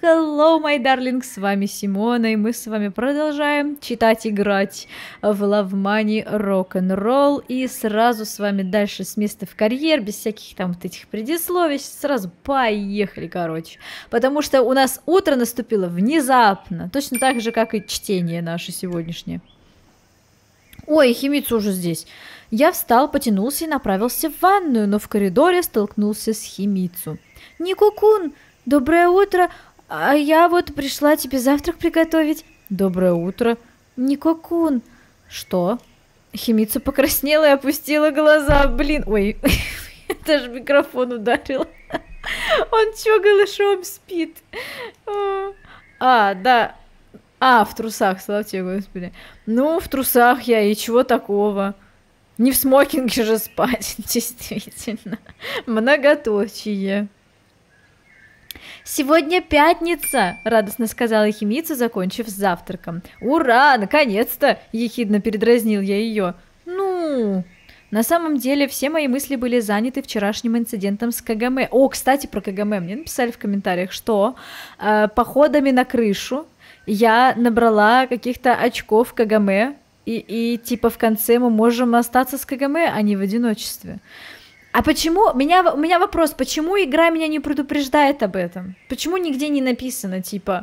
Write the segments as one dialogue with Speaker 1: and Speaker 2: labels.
Speaker 1: Hello, my darling, с вами Симона, и мы с вами продолжаем читать, играть в Love Money Rock'n'Roll, и сразу с вами дальше с места в карьер, без всяких там вот этих предисловий, сразу поехали, короче, потому что у нас утро наступило внезапно, точно так же, как и чтение наше сегодняшнее. Ой, Химицу уже здесь. Я встал, потянулся и направился в ванную, но в коридоре столкнулся с Химицу. Нико-кун, доброе утро, а я вот пришла тебе завтрак приготовить. Доброе утро. Нико-кун. Что? Химицу покраснела и опустила глаза. Блин, ой, даже микрофон ударил. Он чё, голышом спит? Да. В трусах, слава тебе, Господи. Ну, в трусах я, и чего такого? Не в смокинге же спать, действительно. Многоточие. «Сегодня пятница!» — радостно сказала Химицу, закончив с завтраком. «Ура! Наконец-то!» — ехидно передразнил я ее. «Ну...» На самом деле, все мои мысли были заняты вчерашним инцидентом с Кагаме. О, кстати, про Кагаме. Мне написали в комментариях, что походами на крышу я набрала каких-то очков Кагаме, и типа в конце мы можем остаться с Кагаме, а не в одиночестве. А почему? У меня вопрос, почему игра меня не предупреждает об этом? Почему нигде не написано, типа,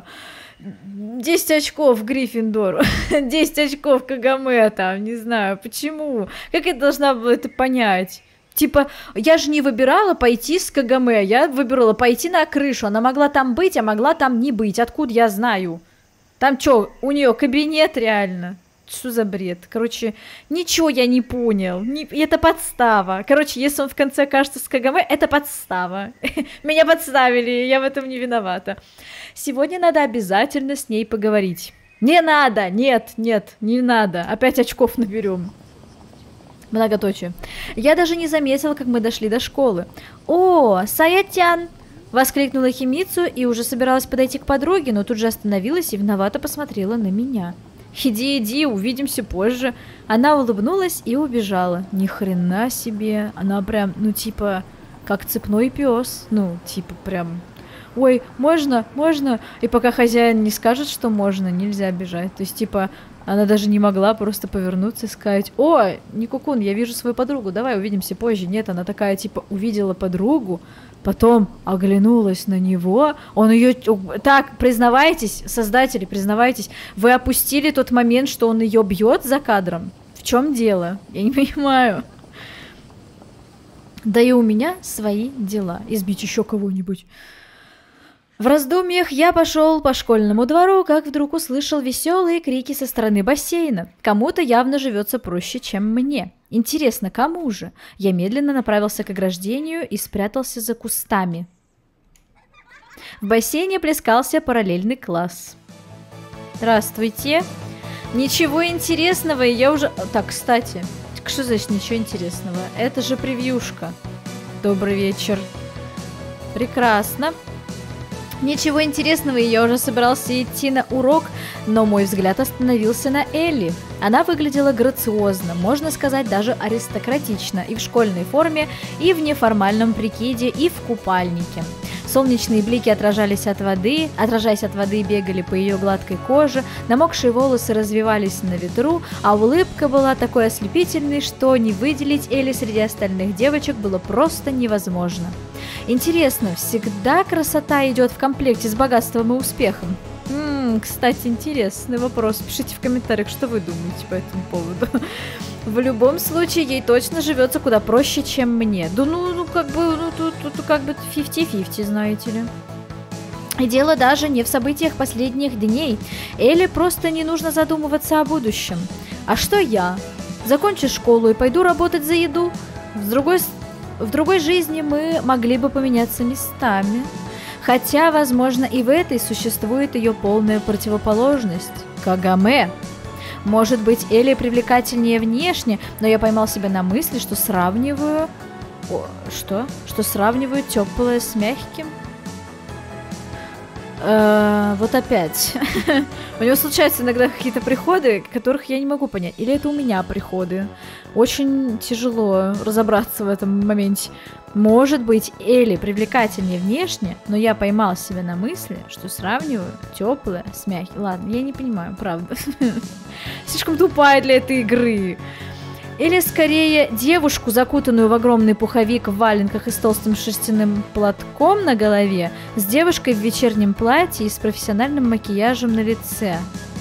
Speaker 1: 10 очков Гриффиндору, 10 очков Кагаме, там, не знаю, почему? Как я должна была это понять? Типа, я же не выбирала пойти с Кагаме, я выбирала пойти на крышу, она могла там быть, а могла там не быть, откуда я знаю? Там что, у нее кабинет реально? Что за бред? Короче, ничего я не понял. Это подстава. Короче, если он в конце окажется с Кагаме, это подстава. Меня подставили, я в этом не виновата. Сегодня надо обязательно с ней поговорить. Не надо! Нет, не надо. Опять очков наберем. Многоточие. Я даже не заметила, как мы дошли до школы. «О, Саятян!» — воскликнула Химицу и уже собиралась подойти к подруге, но тут же остановилась и виновато посмотрела на меня. «Иди, увидимся позже». Она улыбнулась и убежала. Ни хрена себе. Она прям, ну типа, как цепной пес. Ну, типа прям... Ой, можно? И пока хозяин не скажет, что можно, нельзя бежать. То есть, типа, она даже не могла просто повернуться и сказать: «О, Нико-кун, я вижу свою подругу, давай увидимся позже». Нет, она такая, типа, увидела подругу, потом оглянулась на него, он ее... Так, признавайтесь, создатели, признавайтесь, вы опустили тот момент, что он ее бьет за кадром? В чем дело? Я не понимаю. Да и у меня свои дела. Избить еще кого-нибудь. В раздумьях я пошел по школьному двору, как вдруг услышал веселые крики со стороны бассейна. Кому-то явно живется проще, чем мне. Интересно, кому же? Я медленно направился к ограждению и спрятался за кустами. В бассейне плескался параллельный класс. Здравствуйте. Ничего интересного, я уже... Так, кстати, что значит ничего интересного? Это же превьюшка. Добрый вечер. Прекрасно. Ничего интересного, и я уже собирался идти на урок, но мой взгляд остановился на Элли. Она выглядела грациозно, можно сказать, даже аристократично, и в школьной форме, и в неформальном прикиде, и в купальнике. Солнечные блики отражаясь от воды, бегали по ее гладкой коже, намокшие волосы развивались на ветру, а улыбка была такой ослепительной, что не выделить Элли среди остальных девочек было просто невозможно. Интересно, всегда красота идет в комплекте с богатством и успехом? Кстати, интересный вопрос. Пишите в комментариях, что вы думаете по этому поводу. В любом случае, ей точно живется куда проще, чем мне. Да тут как бы 50-50, знаете ли. И дело даже не в событиях последних дней. Элли просто не нужно задумываться о будущем. А что я? Закончу школу и пойду работать за еду? В другой жизни мы могли бы поменяться местами. Хотя, возможно, и в этой существует ее полная противоположность – Кагаме. Может быть, Элли привлекательнее внешне, но я поймал себя на мысли, что сравниваю... Что сравниваю теплое с мягким? Вот опять. У него случаются иногда какие-то приходы, которых я не могу понять. Или это у меня приходы. Очень тяжело разобраться в этом моменте. Может быть, Элли привлекательнее внешне, но я поймал себя на мысли, что сравниваю теплое с мягким. Ладно, я не понимаю, правда. Слишком тупая для этой игры. Или скорее девушку, закутанную в огромный пуховик в валенках и с толстым шерстяным платком на голове, с девушкой в вечернем платье и с профессиональным макияжем на лице.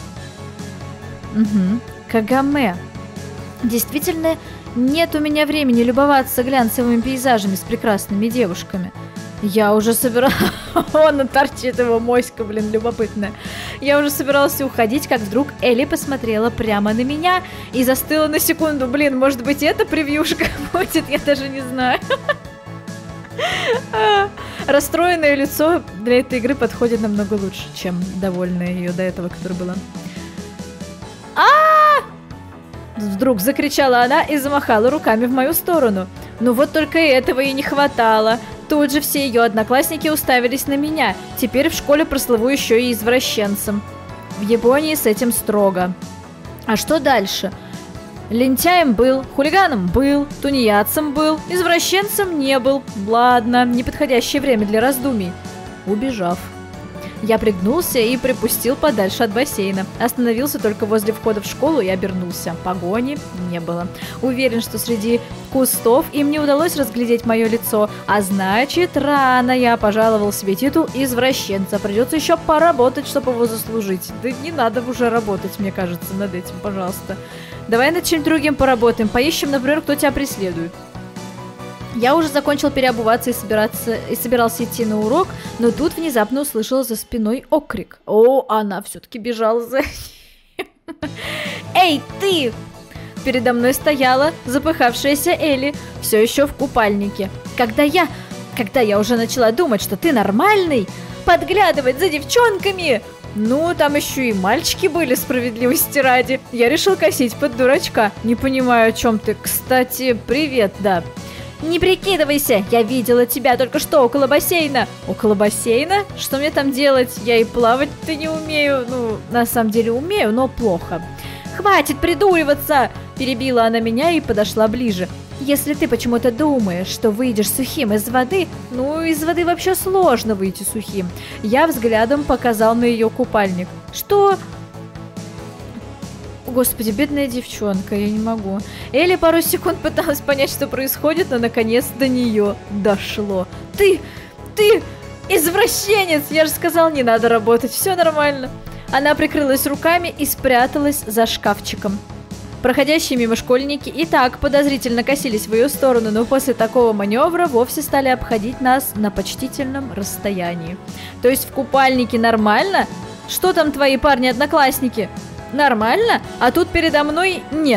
Speaker 1: Угу. Кагаме. Действительно, нет у меня времени любоваться глянцевыми пейзажами с прекрасными девушками. Я уже собиралась... Вон торчит его моська, блин, любопытная. Я уже собиралась уходить, как вдруг Элли посмотрела прямо на меня и застыла на секунду. Блин, может быть, это превьюшка будет? Я даже не знаю. Расстроенное лицо для этой игры подходит намного лучше, чем довольное ее до этого, которое было. Вдруг закричала она и замахала руками в мою сторону. Ну вот только этого и не хватало. Тут же все ее одноклассники уставились на меня. Теперь в школе прослыву еще и извращенцем. В Японии с этим строго. А что дальше? Лентяем был, хулиганом был, тунеядцем был, извращенцем не был. Ладно, неподходящее время для раздумий. Убежав. Я пригнулся и припустил подальше от бассейна. Остановился только возле входа в школу и обернулся. Погони не было. Уверен, что среди кустов им не удалось разглядеть мое лицо. А значит, рано я пожаловал себе титул извращенца. Придется еще поработать, чтобы его заслужить. Да не надо уже работать, мне кажется, над этим, пожалуйста. Давай над чем другим поработаем. Поищем, например, кто тебя преследует. Я уже закончил переобуваться и собирался идти на урок, но тут внезапно услышала за спиной окрик. О, она все-таки бежала за ним. Эй, ты! Передо мной стояла запыхавшаяся Элли, все еще в купальнике. Когда я уже начала думать, что ты нормальный, подглядывать за девчонками... Ну, там еще и мальчики были, справедливости ради. Я решил косить под дурачка. Не понимаю, о чем ты. Кстати, привет, да. Не прикидывайся, я видела тебя только что около бассейна. Около бассейна? Что мне там делать? Я и плавать-то не умею. Ну, на самом деле умею, но плохо. Хватит придуриваться! Перебила она меня и подошла ближе. Если ты почему-то думаешь, что выйдешь сухим из воды, ну, из воды вообще сложно выйти сухим. Я взглядом показал на ее купальник. Что? Господи, бедная девчонка, я не могу. Элли пару секунд пыталась понять, что происходит, но наконец до нее дошло. Ты извращенец! Я же сказал, не надо работать, все нормально. Она прикрылась руками и спряталась за шкафчиком. Проходящие мимо школьники и так подозрительно косились в ее сторону, но после такого маневра вовсе стали обходить нас на почтительном расстоянии. То есть в купальнике нормально? Что там твои парни-одноклассники? Нормально? А тут передо мной нет.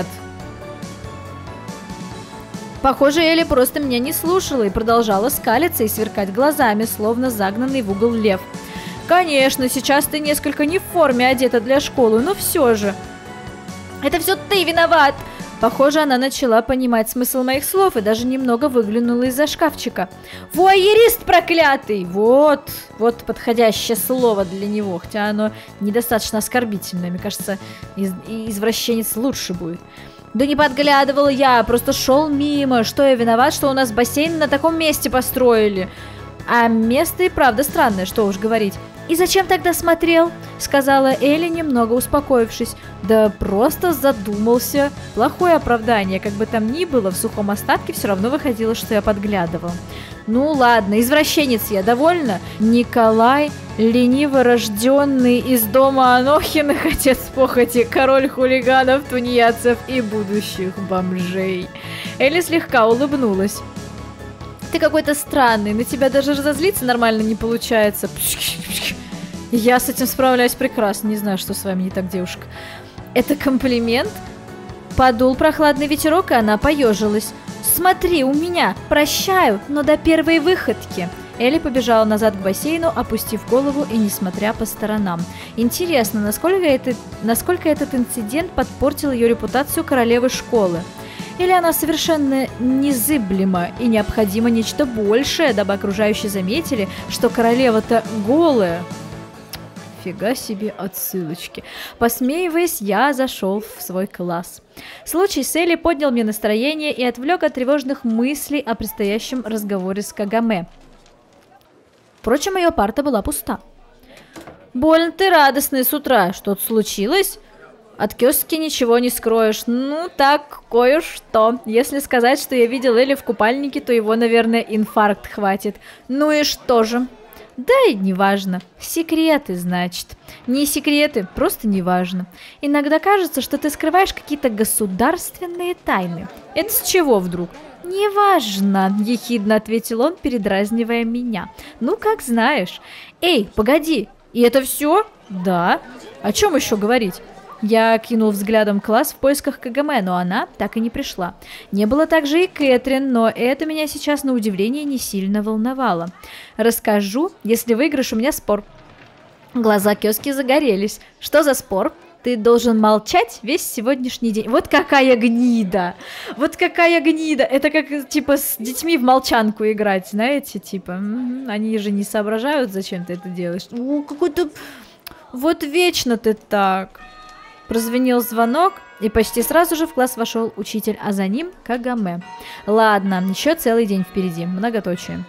Speaker 1: Похоже, Элли просто меня не слушала и продолжала скалиться и сверкать глазами, словно загнанный в угол лев. Конечно, сейчас ты несколько не в форме одета для школы, но все же. Это все ты виноват! Похоже, она начала понимать смысл моих слов и даже немного выглянула из-за шкафчика. Вуайерист проклятый! Вот подходящее слово для него, хотя оно недостаточно оскорбительное. Мне кажется, извращенец лучше будет. Да не подглядывал я, просто шел мимо. Что я виноват, что у нас бассейн на таком месте построили? А место и правда странное, что уж говорить. «И зачем тогда смотрел?» — сказала Элли, немного успокоившись. «Да просто задумался. Плохое оправдание, как бы там ни было, в сухом остатке все равно выходило, что я подглядывал». «Ну ладно, извращенец я, довольна?» Николай, лениво рожденный из дома Анохиных, отец похоти, король хулиганов, тунеядцев и будущих бомжей. Элли слегка улыбнулась. «Ты какой-то странный, на тебя даже разозлиться нормально не получается». Я с этим справляюсь прекрасно, не знаю, что с вами не так, девушка. Это комплимент? Подул прохладный ветерок, и она поежилась. «Смотри, у меня! Прощаю, но до первой выходки!» Элли побежала назад к бассейну, опустив голову и не смотря по сторонам. Интересно, насколько этот инцидент подпортил ее репутацию королевы школы? Или она совершенно незыблема и необходимо нечто большее, дабы окружающие заметили, что королева-то голая? Нифига себе отсылочки. Посмеиваясь, я зашел в свой класс. Случай с Элли поднял мне настроение и отвлек от тревожных мыслей о предстоящем разговоре с Кагаме. Впрочем, ее парта была пуста. «Больно ты радостный с утра. Что-то случилось?» «От Кёски ничего не скроешь. Ну, так, кое-что. Если сказать, что я видел Элли в купальнике, то его, наверное, инфаркт хватит. Ну и что же?» «Да и неважно. Секреты, значит». «Не секреты, просто неважно. Иногда кажется, что ты скрываешь какие-то государственные тайны. Это с чего вдруг?» «Неважно», – ехидно ответил он, передразнивая меня. «Ну, как знаешь. Эй, погоди, и это все?» «Да. О чем еще говорить?» Я кинул взглядом класс в поисках Кагаме, но она так и не пришла. Не было также и Кэтрин, но это меня сейчас на удивление не сильно волновало. «Расскажу, если выиграешь у меня спор». Глаза Кёски загорелись. «Что за спор?» «Ты должен молчать весь сегодняшний день». Вот какая гнида! Вот какая гнида! Это как, типа, с детьми в молчанку играть, знаете, типа. Они же не соображают, зачем ты это делаешь. Какой-то... Вот вечно ты так. Прозвенел звонок, и почти сразу же в класс вошел учитель, а за ним Кагаме. Ладно, еще целый день впереди, многоточие.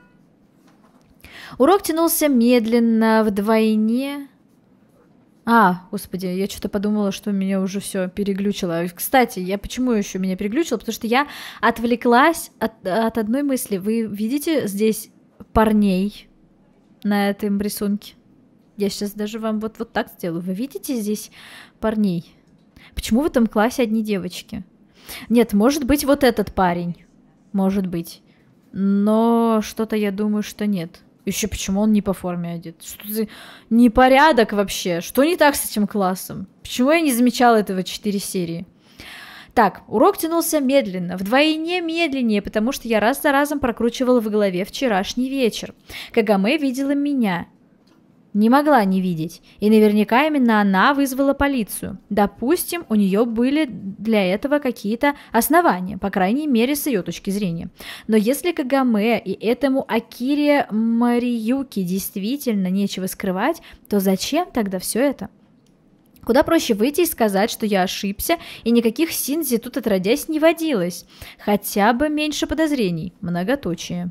Speaker 1: Урок тянулся медленно, вдвойне. Господи, я что-то подумала, что меня уже все переглючило. Кстати, почему еще меня переглючило? Потому что я отвлеклась от одной мысли. Вы видите здесь парней на этом рисунке? Я сейчас даже вам вот так сделаю. Вы видите здесь парней? Почему в этом классе одни девочки? Нет, может быть, вот этот парень. Может быть. Но что-то я думаю, что нет. Еще почему он не по форме одет? Что за непорядок вообще? Что не так с этим классом? Почему я не замечала этого 4 серии? Так, урок тянулся медленно, вдвойне медленнее, потому что я раз за разом прокручивала в голове вчерашний вечер. Кагаме видела меня. Не могла не видеть. И наверняка именно она вызвала полицию. Допустим, у нее были для этого какие-то основания, по крайней мере, с ее точки зрения. Но если Кагаме и этому Акире Мариюки действительно нечего скрывать, то зачем тогда все это? Куда проще выйти и сказать, что я ошибся, и никаких синзи тут отродясь не водилось. Хотя бы меньше подозрений. Многоточие.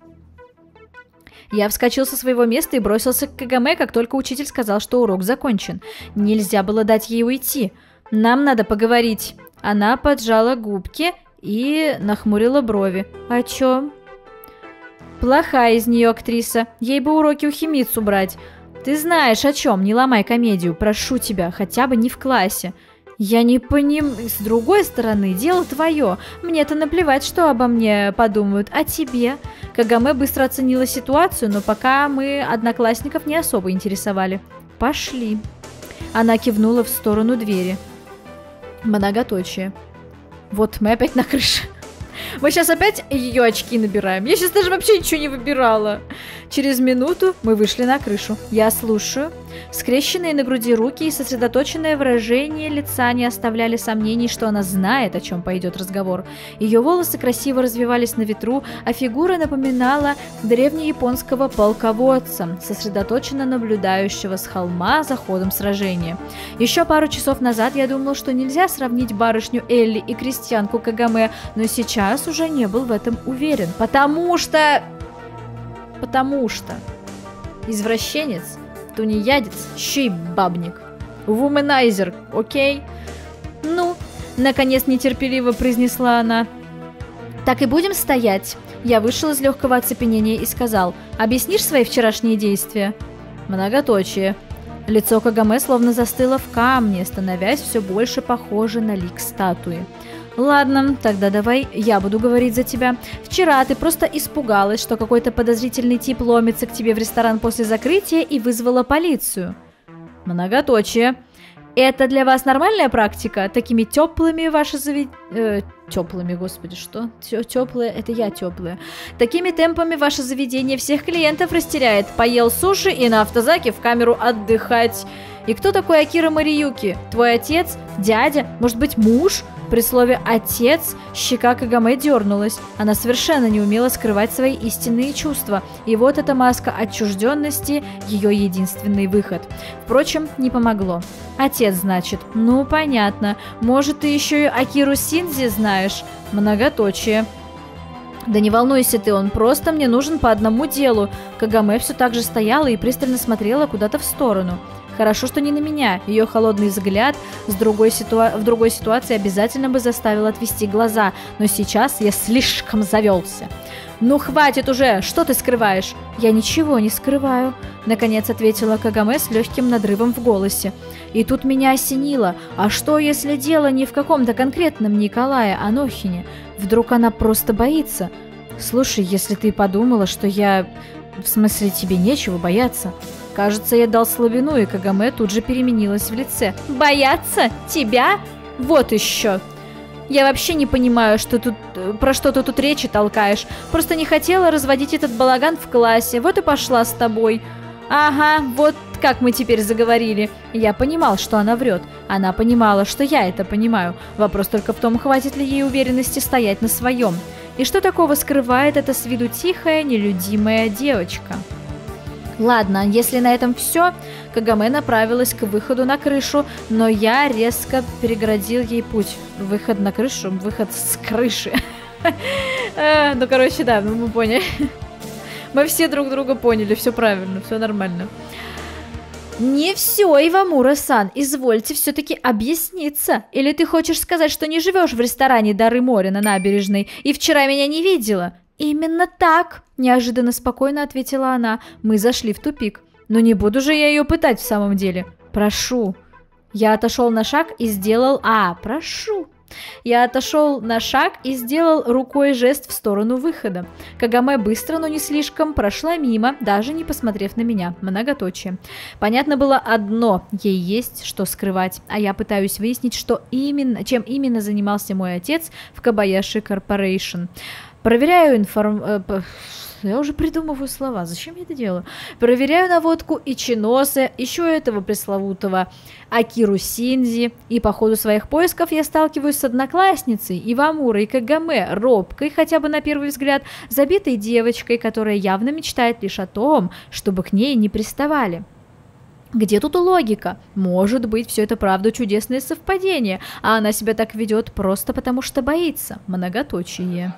Speaker 1: Я вскочил со своего места и бросился к Кагаме, как только учитель сказал, что урок закончен. Нельзя было дать ей уйти. Нам надо поговорить. Она поджала губки и нахмурила брови. О чем? Плохая из нее актриса. Ей бы уроки у Химицу брать. Ты знаешь о чем, не ломай комедию. Прошу тебя, хотя бы не в классе. Я не понимаю. С другой стороны, дело твое. Мне-то наплевать, что обо мне подумают. А тебе? Кагаме быстро оценила ситуацию, но пока мы одноклассников не особо интересовали. Пошли. Она кивнула в сторону двери. Многоточие. Вот мы опять на крыше. Мы сейчас опять ее очки набираем. Я сейчас даже вообще ничего не выбирала. Через минуту мы вышли на крышу. Я слушаю. Скрещенные на груди руки и сосредоточенное выражение лица не оставляли сомнений, что она знает, о чем пойдет разговор. Ее волосы красиво развивались на ветру, а фигура напоминала древнеяпонского полководца, сосредоточенно наблюдающего с холма за ходом сражения. Еще пару часов назад я думал, что нельзя сравнить барышню Элли и крестьянку Кагаме, но сейчас уже не был в этом уверен, потому что извращенец, тунеядец, еще и бабник. Вуменайзер, окей? Ну, наконец нетерпеливо произнесла она. Так и будем стоять. Я вышел из легкого оцепенения и сказал: объяснишь свои вчерашние действия? Многоточие. Лицо Кагаме словно застыло в камне, становясь все больше похоже на лик статуи. Ладно, тогда давай я буду говорить за тебя. Вчера ты просто испугалась, что какой-то подозрительный тип ломится к тебе в ресторан после закрытия и вызвала полицию. Многоточие. Это для вас нормальная практика? Такими теплыми ваши Теплыми, господи, что? Теплые, это я теплые. Такими темпами ваше заведение всех клиентов растеряет. Поел суши и на автозаке в камеру отдыхать. И кто такой Акира Мориюки? Твой отец? Дядя? Может быть, муж? При слове «отец» щека Кагаме дернулась. Она совершенно не умела скрывать свои истинные чувства. И вот эта маска отчужденности – ее единственный выход. Впрочем, не помогло. Отец, значит. Ну, понятно. Может, ты еще и Акиру Синдзи знаешь? Многоточие. Да не волнуйся ты, он просто мне нужен по одному делу. Кагаме все так же стояла и пристально смотрела куда-то в сторону. Хорошо, что не на меня. Ее холодный взгляд в другой ситуации обязательно бы заставил отвести глаза. Но сейчас я слишком завелся. «Ну хватит уже! Что ты скрываешь?» «Я ничего не скрываю», — наконец ответила Кагаме с легким надрывом в голосе. И тут меня осенило. А что, если дело не в каком-то конкретном Николае Анохине? Вдруг она просто боится? Слушай, если ты подумала, что я... В смысле, тебе нечего бояться. Кажется, я дал слабину, и Кагаме тут же переменилась в лице. «Бояться? Тебя? Вот еще!» «Я вообще не понимаю, про что ты тут речи толкаешь. Просто не хотела разводить этот балаган в классе, вот и пошла с тобой». «Ага, вот как мы теперь заговорили». Я понимал, что она врет. Она понимала, что я это понимаю. Вопрос только в том, хватит ли ей уверенности стоять на своем. И что такого скрывает эта с виду тихая, нелюдимая девочка? Ладно, если на этом все, Кагаме направилась к выходу на крышу, но я резко переградил ей путь. Выход на крышу, выход с крыши. Ну, короче, да, мы поняли. Мы все друг друга поняли, все правильно, все нормально. Не все, Ивамура-сан, извольте все-таки объясниться. Или ты хочешь сказать, что не живешь в ресторане «Дары моря» на набережной и вчера меня не видела? Именно так, неожиданно спокойно ответила она. Мы зашли в тупик. Но не буду же я ее пытать в самом деле. Прошу. Я отошел на шаг и сделал... прошу. Я отошел на шаг и сделал рукой жест в сторону выхода. Кагаме быстро, но не слишком, прошла мимо, даже не посмотрев на меня. Многоточие. Понятно было одно, ей есть что скрывать, а я пытаюсь выяснить, чем именно занимался мой отец в Кабаяши Корпорейшн. Проверяю Я уже придумываю слова. Зачем я это делаю? Проверяю наводку Ичиносе, ищу этого пресловутого Акиру Синдзи. И по ходу своих поисков я сталкиваюсь с одноклассницей Ивамурой Кагаме, робкой, хотя бы на первый взгляд, забитой девочкой, которая явно мечтает лишь о том, чтобы к ней не приставали. Где тут логика? Может быть, все это правда чудесное совпадение, а она себя так ведет просто потому, что боится. Многоточие.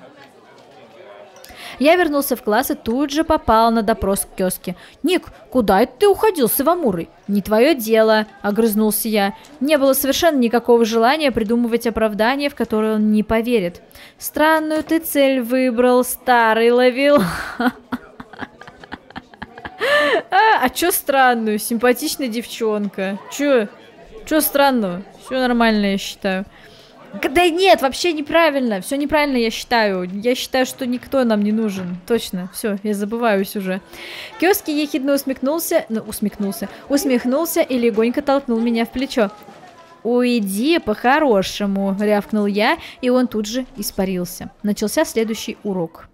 Speaker 1: Я вернулся в класс и тут же попал на допрос к тезке. «Ник, куда это ты уходил с Ивамурой?» «Не твое дело», — огрызнулся я. Не было совершенно никакого желания придумывать оправдание, в которое он не поверит. «Странную ты цель выбрал, старый ловил». А чё странную? Симпатичная девчонка. Чё странного? Все нормально, я считаю. Да нет, вообще неправильно. Все неправильно, я считаю. Я считаю, что никто нам не нужен. Точно. Все, я забываюсь уже. Кёски ехидно усмехнулся и легонько толкнул меня в плечо. «Уйди по-хорошему», — рявкнул я, и он тут же испарился. Начался следующий урок.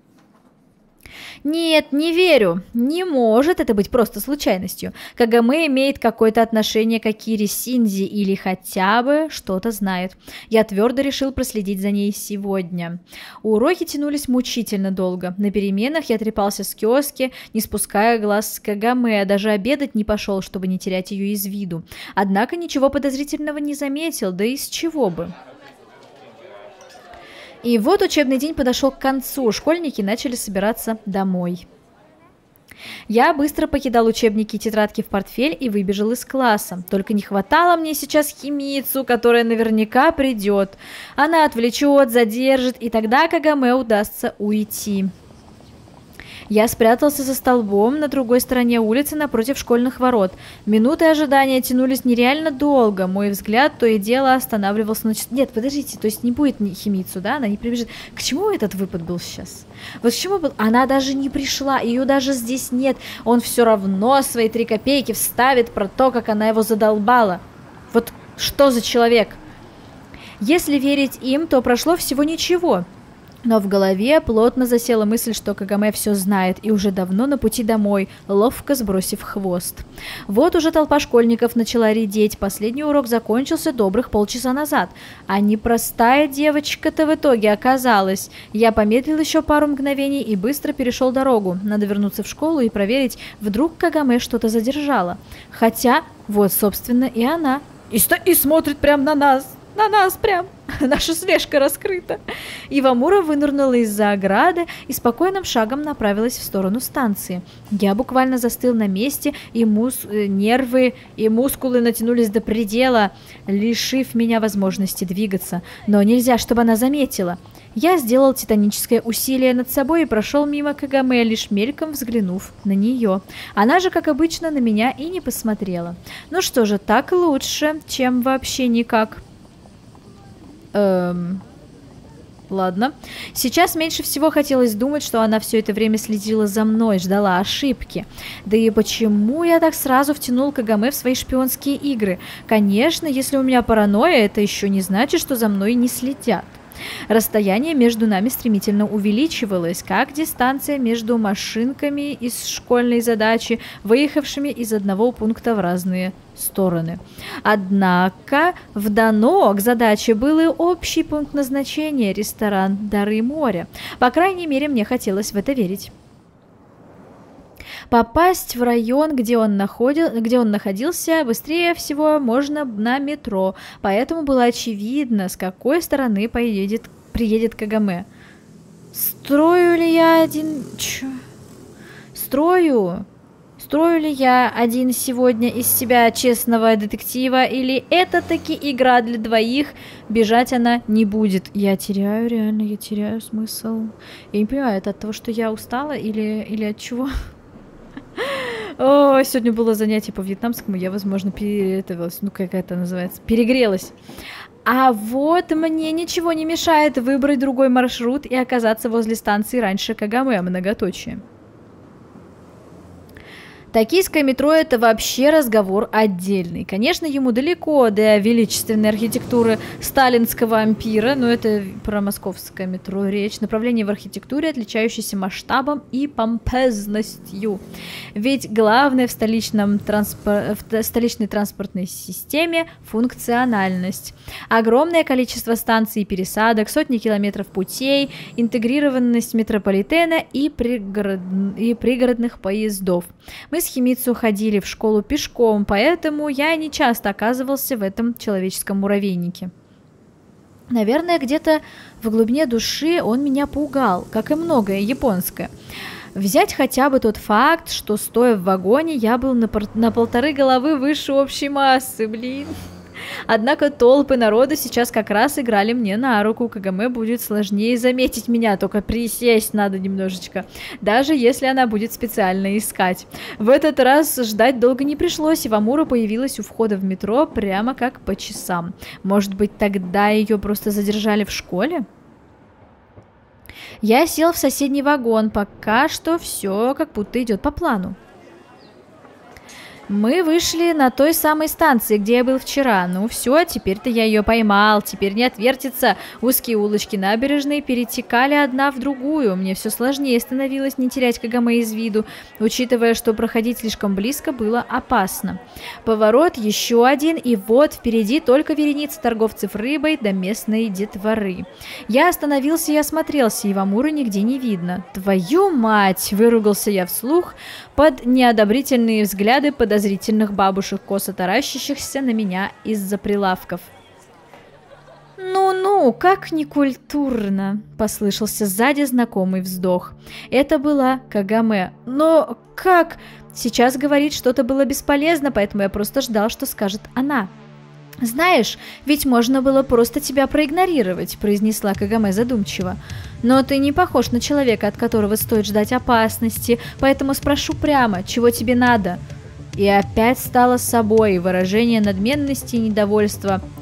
Speaker 1: Нет, не верю. Не может это быть просто случайностью. Кагаме имеет какое-то отношение к Акире Синдзи или хотя бы что-то знает. Я твердо решил проследить за ней сегодня. Уроки тянулись мучительно долго. На переменах я трепался с Кёски, не спуская глаз с Кагаме, даже обедать не пошел, чтобы не терять ее из виду. Однако ничего подозрительного не заметил, да и с чего бы. И вот учебный день подошел к концу, школьники начали собираться домой. Я быстро покидал учебники и тетрадки в портфель и выбежал из класса. Только не хватало мне сейчас химицу, которая наверняка придет. Она отвлечет, задержит, и тогда Кагаме удастся уйти. Я спрятался за столбом на другой стороне улицы напротив школьных ворот. Минуты ожидания тянулись нереально долго. Мой взгляд то и дело останавливался на... Нет, подождите, то есть не будет химицу, да? Она не прибежит. К чему этот выпад был сейчас? Вот к чему был? Она даже не пришла, ее даже здесь нет. Он все равно свои 3 копейки вставит про то, как она его задолбала. Вот что за человек? Если верить им, то прошло всего ничего. Но в голове плотно засела мысль, что Кагаме все знает и уже давно на пути домой, ловко сбросив хвост. Вот уже толпа школьников начала редеть, последний урок закончился добрых полчаса назад. А непростая девочка-то в итоге оказалась. Я помедлил еще пару мгновений и быстро перешел дорогу. Надо вернуться в школу и проверить, вдруг Кагаме что-то задержала. Хотя, вот, собственно, и она. И смотрит прямо на нас. На нас прям. Наша слежка раскрыта. Ивамура вынырнула из-за ограды и спокойным шагом направилась в сторону станции. Я буквально застыл на месте, и нервы и мускулы натянулись до предела, лишив меня возможности двигаться. Но нельзя, чтобы она заметила. Я сделал титаническое усилие над собой и прошел мимо Кагаме, лишь мельком взглянув на нее. Она же, как обычно, на меня и не посмотрела. Ну что же, так лучше, чем вообще никак. Ладно. Сейчас меньше всего хотелось думать, что она все это время следила за мной, ждала ошибки. Да и почему я так сразу втянул Кагаме в свои шпионские игры? Конечно, если у меня паранойя, это еще не значит, что за мной не следят. Расстояние между нами стремительно увеличивалось, как дистанция между машинками из школьной задачи, выехавшими из одного пункта в разные стороны. Однако в дано к задаче был и общий пункт назначения – ресторан «Дары моря». По крайней мере, мне хотелось в это верить. Попасть в район, где он находился, быстрее всего можно на метро, поэтому было очевидно, с какой стороны приедет Кагаме. Строю ли я один сегодня из себя честного детектива, или это таки игра для двоих, бежать она не будет. Я теряю смысл. Я не понимаю, это от того, что я устала, или от чего? О, сегодня было занятие по вьетнамскому, я, возможно, перегрелась. А вот мне ничего не мешает выбрать другой маршрут и оказаться возле станции раньше Кагаме, многоточие. Токийское метро – это вообще разговор отдельный. Конечно, ему далеко до величественной архитектуры сталинского ампира, но это про московское метро речь. Направление в архитектуре, отличающееся масштабом и помпезностью. Ведь главное в столичной транспортной системе – функциональность. Огромное количество станций и пересадок, сотни километров путей, интегрированность метрополитена и пригородных поездов. Мы с Химицу ходили в школу пешком, поэтому я не часто оказывался в этом человеческом муравейнике. Наверное, где-то в глубине души он меня пугал, как и многое японское. Взять хотя бы тот факт, что, стоя в вагоне, я был на 1,5 головы выше общей массы, блин. Однако толпы народа сейчас как раз играли мне на руку. Кагаме будет сложнее заметить меня, только присесть надо немножечко, даже если она будет специально искать. В этот раз ждать долго не пришлось, Ивамура появилась у входа в метро прямо как по часам. Может быть, тогда ее просто задержали в школе? Я сел в соседний вагон, пока что все как будто идет по плану. Мы вышли на той самой станции, где я был вчера. Ну все, теперь-то я ее поймал, теперь не отвертится. Узкие улочки набережной перетекали одна в другую. Мне все сложнее становилось не терять Кагаме из виду, учитывая, что проходить слишком близко было опасно. Поворот, еще один, и вот впереди только вереница торговцев рыбой до местной детворы. Я остановился и осмотрелся, Ивамуры нигде не видно. «Твою мать!» – выругался я вслух под неодобрительные взгляды подозрительных бабушек, косо таращащихся на меня из-за прилавков. «Ну-ну, как некультурно!» – послышался сзади знакомый вздох. Это была Кагаме. «Но как?» Сейчас говорить что-то было бесполезно, поэтому я просто ждал, что скажет она. «Знаешь, ведь можно было просто тебя проигнорировать», – произнесла Кагаме задумчиво. «Но ты не похож на человека, от которого стоит ждать опасности, поэтому спрошу прямо, чего тебе надо?» И опять стало собой выражение надменности и недовольства.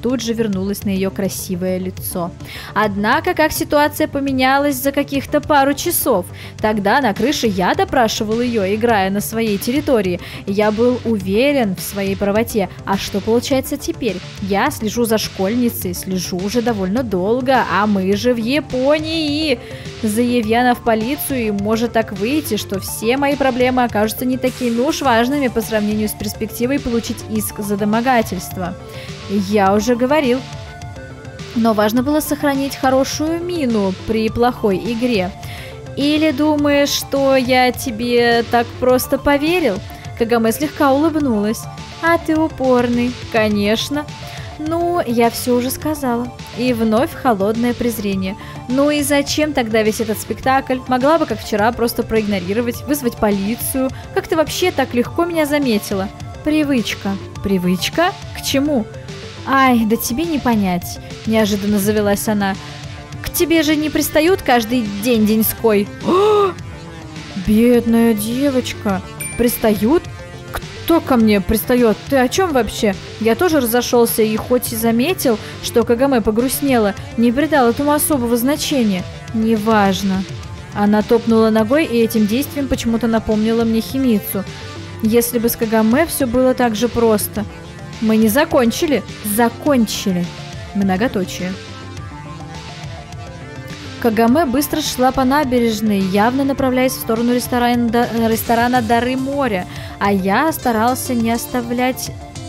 Speaker 1: тут же вернулась на ее красивое лицо. Однако, как ситуация поменялась за каких-то пару часов. Тогда на крыше я допрашивал ее, играя на своей территории. Я был уверен в своей правоте. А что получается теперь? Я слежу за школьницей, слежу уже довольно долго, а мы же в Японии. Заявив я в полицию, и может так выйти, что все мои проблемы окажутся не такими уж важными по сравнению с перспективой получить иск за домогательство. Я уже говорил. Но важно было сохранить хорошую мину при плохой игре. Или думаешь, что я тебе так просто поверил? Кагаме слегка улыбнулась. А ты упорный. Конечно. Ну, я все уже сказала. И вновь холодное презрение. Ну и зачем тогда весь этот спектакль? Могла бы, как вчера, просто проигнорировать, вызвать полицию. Как ты вообще так легко меня заметила? Привычка. Привычка? К чему? Ай, да тебе не понять. Неожиданно завелась она. К тебе же не пристают каждый день деньской? О! Бедная девочка. Пристают? Кто ко мне пристает? Ты о чем вообще? Я тоже разошелся и хоть и заметил, что Кагаме погрустнела, не придал этому особого значения. Неважно. Она топнула ногой и этим действием почему-то напомнила мне Химицу. Если бы с Кагаме все было так же просто. Мы не закончили. Закончили. Многоточие. Кагаме быстро шла по набережной, явно направляясь в сторону ресторана «Дары моря», а я старался не отставать,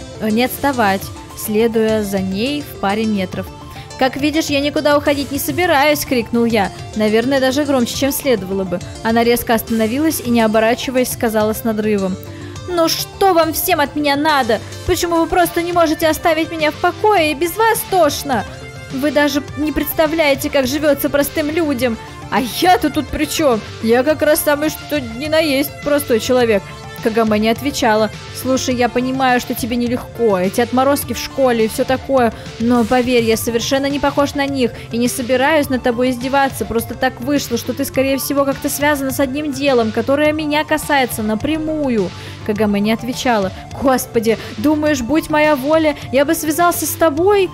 Speaker 1: следуя за ней в паре метров. «Как видишь, я никуда уходить не собираюсь!» — крикнул я. Наверное, даже громче, чем следовало бы. Она резко остановилась и, не оборачиваясь, сказала с надрывом. «Ну что вам всем от меня надо? Почему вы просто не можете оставить меня в покое? И без вас тошно! Вы даже не представляете, как живется простым людям. А я-то тут при чем? Я как раз самый что ни на есть простой человек». Кагаме не отвечала. «Слушай, я понимаю, что тебе нелегко, эти отморозки в школе и все такое, но поверь, я совершенно не похож на них и не собираюсь над тобой издеваться, просто так вышло, что ты, скорее всего, как-то связана с одним делом, которое меня касается напрямую». Кагаме не отвечала. «Господи, думаешь, будь моя воля, я бы связался с тобой?»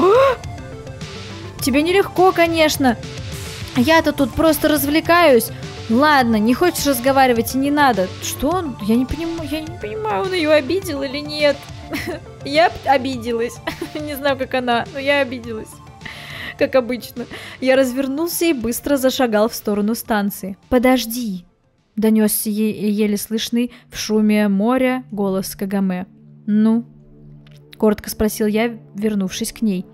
Speaker 1: «Тебе нелегко, конечно. Я-то тут просто развлекаюсь. Ладно, не хочешь разговаривать и не надо». Что? Я не понимаю, он ее обидел или нет. Я обиделась. Не знаю, как она, но я обиделась. Как обычно. Я развернулся и быстро зашагал в сторону станции. «Подожди», — донесся еле слышный в шуме моря голос Кагаме. «Ну?» — коротко спросил я, вернувшись к ней.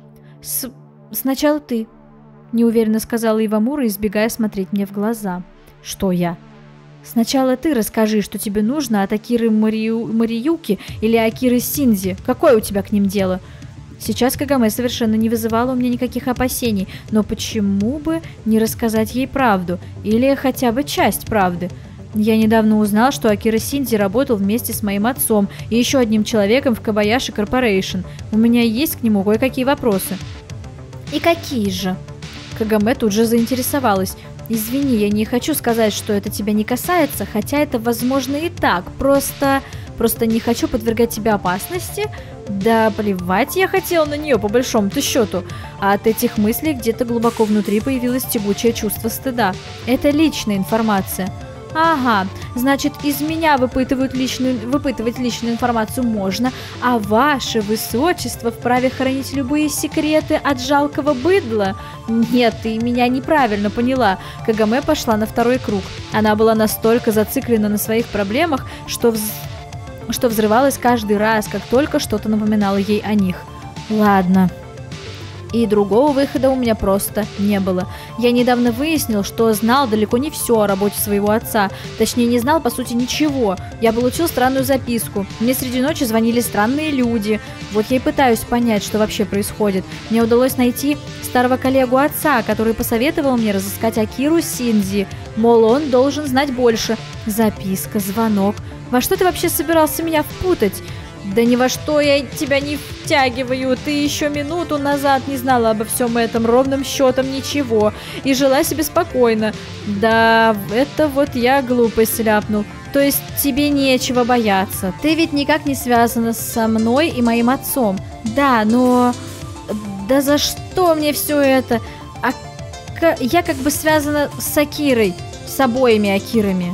Speaker 1: «Сначала ты», — неуверенно сказала Ивамура, избегая смотреть мне в глаза. «Что я?» «Сначала ты расскажи, что тебе нужно от Акиры Мариюки или Акиры Синдзи. Какое у тебя к ним дело?» Сейчас Кагаме совершенно не вызывала у меня никаких опасений, но почему бы не рассказать ей правду? Или хотя бы часть правды? Я недавно узнал, что Акира Синдзи работал вместе с моим отцом и еще одним человеком в Кабаяши Корпорейшн. У меня есть к нему кое-какие вопросы. «И какие же?» Кагаме тут же заинтересовалась. «Извини, я не хочу сказать, что это тебя не касается, хотя это возможно и так. Просто не хочу подвергать тебя опасности. Да плевать я хотела на нее, по большому-то счету». А от этих мыслей где-то глубоко внутри появилось тягучее чувство стыда. Это личная информация. Ага, значит, из меня выпытывать личную информацию можно, а ваше высочество вправе хранить любые секреты от жалкого быдла? Нет, ты меня неправильно поняла. Кагаме пошла на второй круг. Она была настолько зациклена на своих проблемах, что взрывалась каждый раз, как только что-то напоминало ей о них. Ладно. И другого выхода у меня просто не было. Я недавно выяснил, что знал далеко не все о работе своего отца. Точнее, не знал, по сути, ничего. Я получил странную записку. Мне среди ночи звонили странные люди. Вот я и пытаюсь понять, что вообще происходит. Мне удалось найти старого коллегу отца, который посоветовал мне разыскать Акиру Синдзи. Мол, он должен знать больше. Записка, звонок. Во что ты вообще собирался меня впутать? Да ни во что я тебя не втягиваю. Ты еще минуту назад не знала обо всем этом, ровным счетом ничего, и жила себе спокойно. Да, это вот я глупость ляпнул. То есть тебе нечего бояться. Ты ведь никак не связана со мной и моим отцом. Да, но... Да за что мне все это? Я как бы связана с Акирой, с обоими Акирами.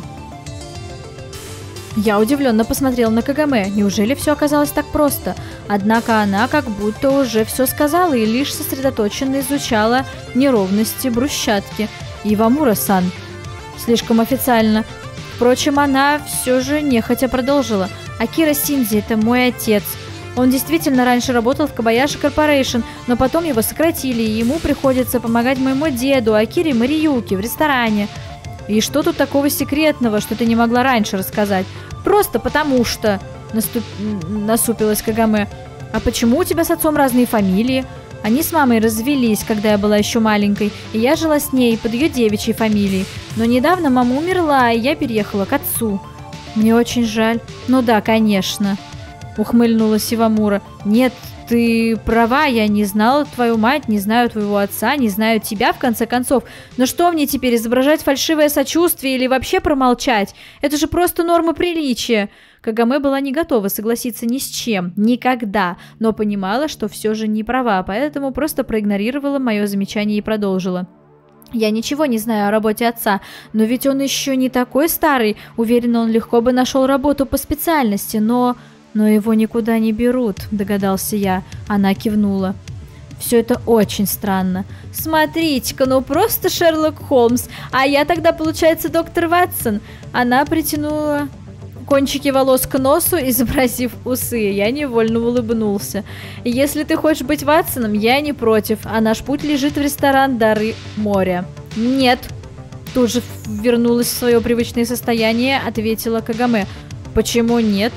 Speaker 1: Я удивленно посмотрела на Кагаме. Неужели все оказалось так просто? Однако она как будто уже все сказала и лишь сосредоточенно изучала неровности брусчатки. Ивамура-сан. Слишком официально. Впрочем, она все же нехотя продолжила. Акира Синдзи – это мой отец. Он действительно раньше работал в Кобаяши Корпорейшн, но потом его сократили, и ему приходится помогать моему деду, Акире Мариюки, в ресторане. И что тут такого секретного, что ты не могла раньше рассказать? Просто потому что... Насупилась Кагаме. А почему у тебя с отцом разные фамилии? Они с мамой развелись, когда я была еще маленькой, и я жила с ней под ее девичьей фамилией. Но недавно мама умерла, и я переехала к отцу. Мне очень жаль. Ну да, конечно. Ухмыльнулась Ивамура. Нет, ты права, я не знала твою мать, не знаю твоего отца, не знаю тебя, в конце концов. Но что мне теперь, изображать фальшивое сочувствие или вообще промолчать? Это же просто норма приличия. Кагаме была не готова согласиться ни с чем, никогда, но понимала, что все же не права, поэтому просто проигнорировала мое замечание и продолжила. Я ничего не знаю о работе отца, но ведь он еще не такой старый, уверена, он легко бы нашел работу по специальности, но его никуда не берут, догадался я. Она кивнула. Все это очень странно. Смотрите-ка, ну просто Шерлок Холмс, а я тогда, получается, доктор Ватсон. Она притянула кончики волос к носу, изобразив усы. Я невольно улыбнулся. Если ты хочешь быть Ватсоном, я не против, а наш путь лежит в ресторан «Дары моря». Нет. Тут же вернулась в свое привычное состояние, ответила Кагаме. Почему нет?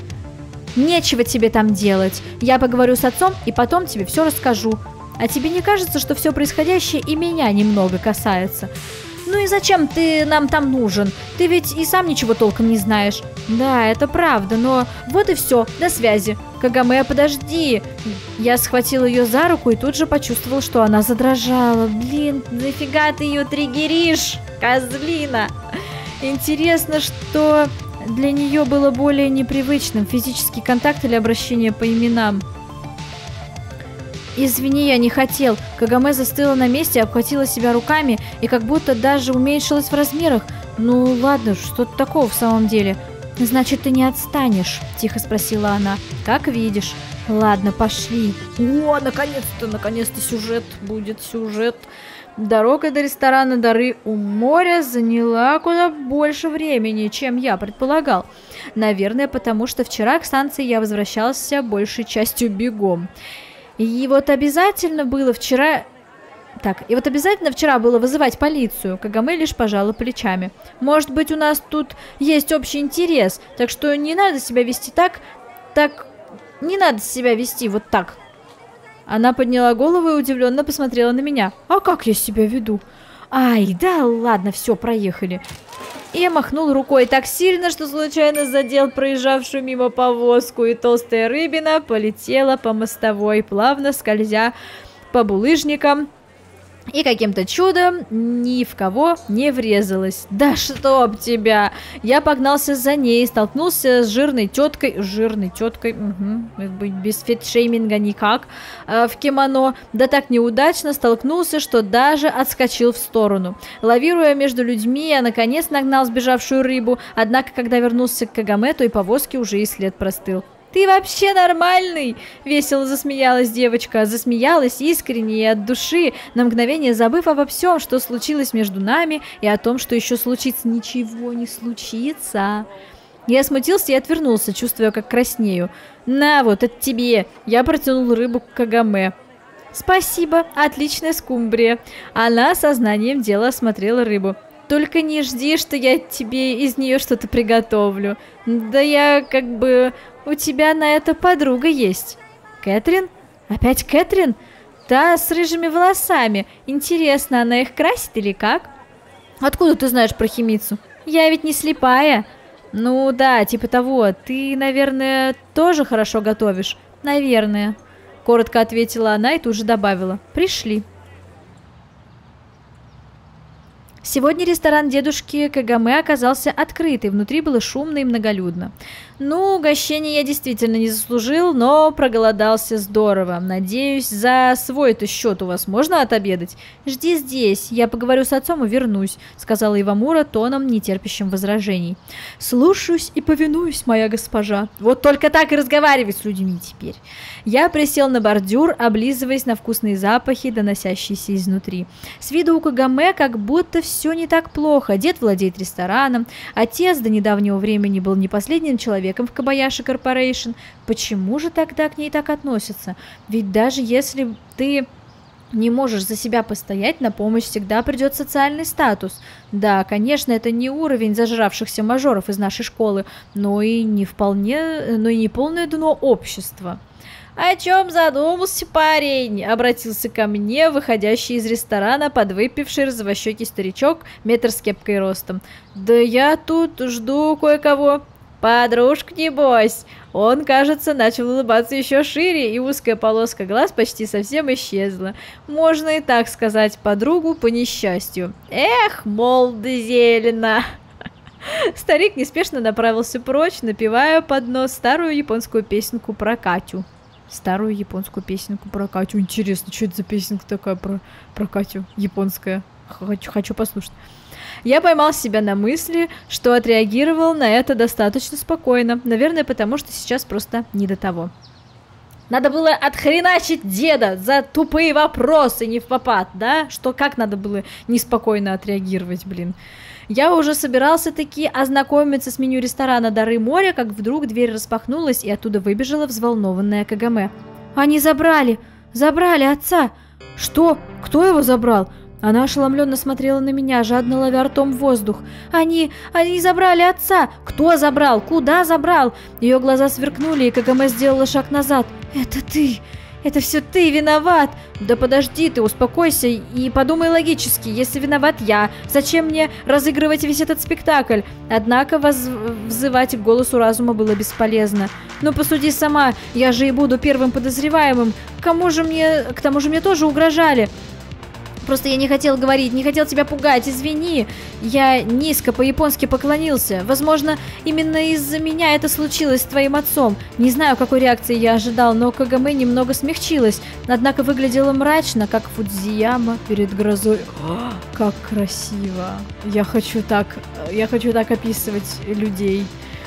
Speaker 1: Нечего тебе там делать. Я поговорю с отцом и потом тебе все расскажу. А тебе не кажется, что все происходящее и меня немного касается? Ну и зачем ты нам там нужен? Ты ведь и сам ничего толком не знаешь. Да, это правда, но вот и все. До связи. Кагаме, подожди. Я схватила ее за руку и тут же почувствовал, что она задрожала. Блин, нафига ты ее триггеришь, козлина? Интересно, что... Для нее было более непривычным физический контакт или обращение по именам. «Извини, я не хотел». Кагаме застыла на месте, обхватила себя руками и как будто даже уменьшилась в размерах. «Ну ладно, что-то такого в самом деле». «Значит, ты не отстанешь?» – тихо спросила она. «Как видишь». «Ладно, пошли». «О, наконец-то сюжет будет, сюжет». Дорога до ресторана «Дары у моря» заняла куда больше времени, чем я предполагал. Наверное, потому что вчера к станции я возвращался большей частью бегом. И вот обязательно вчера было вызывать полицию. Кагаме лишь пожала плечами. Может быть, у нас тут есть общий интерес, так что не надо себя вести не надо себя вести вот так. Она подняла голову и удивленно посмотрела на меня. «А как я себя веду?» «Ай, да ладно, все, проехали». И я махнул рукой так сильно, что случайно задел проезжавшую мимо повозку, и толстая рыбина полетела по мостовой, плавно скользя по булыжникам. И каким-то чудом ни в кого не врезалась. Да чтоб тебя! Я погнался за ней, столкнулся с жирной теткой, без фетшейминга никак, в кимоно, да так неудачно столкнулся, что даже отскочил в сторону. Лавируя между людьми, я наконец нагнал сбежавшую рыбу, однако, когда вернулся к Кагаме, то и повозки уже и след простыл. «Ты вообще нормальный?» – весело засмеялась девочка. Засмеялась искренне и от души, на мгновение забыв обо всем, что случилось между нами, и о том, что еще случится. Ничего не случится. Я смутился и отвернулся, чувствуя, как краснею. «На, вот это тебе!» Я протянул рыбу к Кагаме. «Спасибо, отличная скумбрия». Она сознанием дела осмотрела рыбу. «Только не жди, что я тебе из нее что-то приготовлю. Да я У тебя на это подруга есть». «Кэтрин? Опять Кэтрин? Та с рыжими волосами. Интересно, она их красит или как?» «Откуда ты знаешь про Химицу?» «Я ведь не слепая». «Ну да, типа того. Ты, наверное, тоже хорошо готовишь?» «Наверное», — коротко ответила она и тут же добавила. «Пришли». Сегодня ресторан дедушки Кагаме оказался открытый, внутри было шумно и многолюдно. Ну, угощение я действительно не заслужил, но проголодался здорово. Надеюсь, за свой-то счет у вас можно отобедать? Жди здесь, я поговорю с отцом и вернусь, сказала Ивамура тоном, нетерпящим возражений. Слушаюсь и повинуюсь, моя госпожа. Вот только так и разговаривай с людьми теперь. Я присел на бордюр, облизываясь на вкусные запахи, доносящиеся изнутри. С виду у Кагаме как будто все не так плохо. Дед владеет рестораном, отец до недавнего времени был не последним человеком в Кобаяши Корпорейшн. Почему же тогда к ней так относятся? Ведь даже если ты не можешь за себя постоять, на помощь всегда придет социальный статус. Да, конечно, это не уровень зажравшихся мажоров из нашей школы, но и не полное дно общества. «О чем задумался парень?» — обратился ко мне, выходящий из ресторана, подвыпивший розовощекий старичок, метр с кепкой ростом. «Да я тут жду кое-кого». «Подружка, небось!» Он, кажется, начал улыбаться еще шире, и узкая полоска глаз почти совсем исчезла. Можно и так сказать, подругу по несчастью. «Эх, молодо зелено!» Старик неспешно направился прочь, напевая под нос старую японскую песенку про Катю. Старую японскую песенку про Катю. Интересно, что это за песенка такая про Катю японская? Хочу послушать. Я поймал себя на мысли, что отреагировал на это достаточно спокойно. Наверное, потому что сейчас просто не до того. Надо было отхреначить деда за тупые вопросы не впопад, да? Как надо было неспокойно отреагировать, блин. Я уже собирался таки ознакомиться с меню ресторана «Дары моря», как вдруг дверь распахнулась, и оттуда выбежала взволнованная Кагаме. «Они забрали отца!» «Что? Кто его забрал?» Она ошеломленно смотрела на меня, жадно ловя ртом воздух. Они забрали отца! Кто забрал? Куда забрал?» Ее глаза сверкнули, и Кагаме сделала шаг назад. «Это ты! Это все ты виноват!» «Да подожди ты, успокойся и подумай логически. Если виноват я, зачем мне разыгрывать весь этот спектакль?» Однако взывать к голосу разума было бесполезно. «Ну посуди сама, я же и буду первым подозреваемым. К тому же мне тоже угрожали. Просто я не хотел говорить, не хотел тебя пугать, извини. Я низко по-японски поклонился. Возможно, именно из-за меня это случилось с твоим отцом. Не знаю, какой реакции я ожидал, но Кагаме немного смягчилась. Однако выглядела мрачно, как Фудзияма перед грозой. О, как красиво. Я хочу так описывать людей.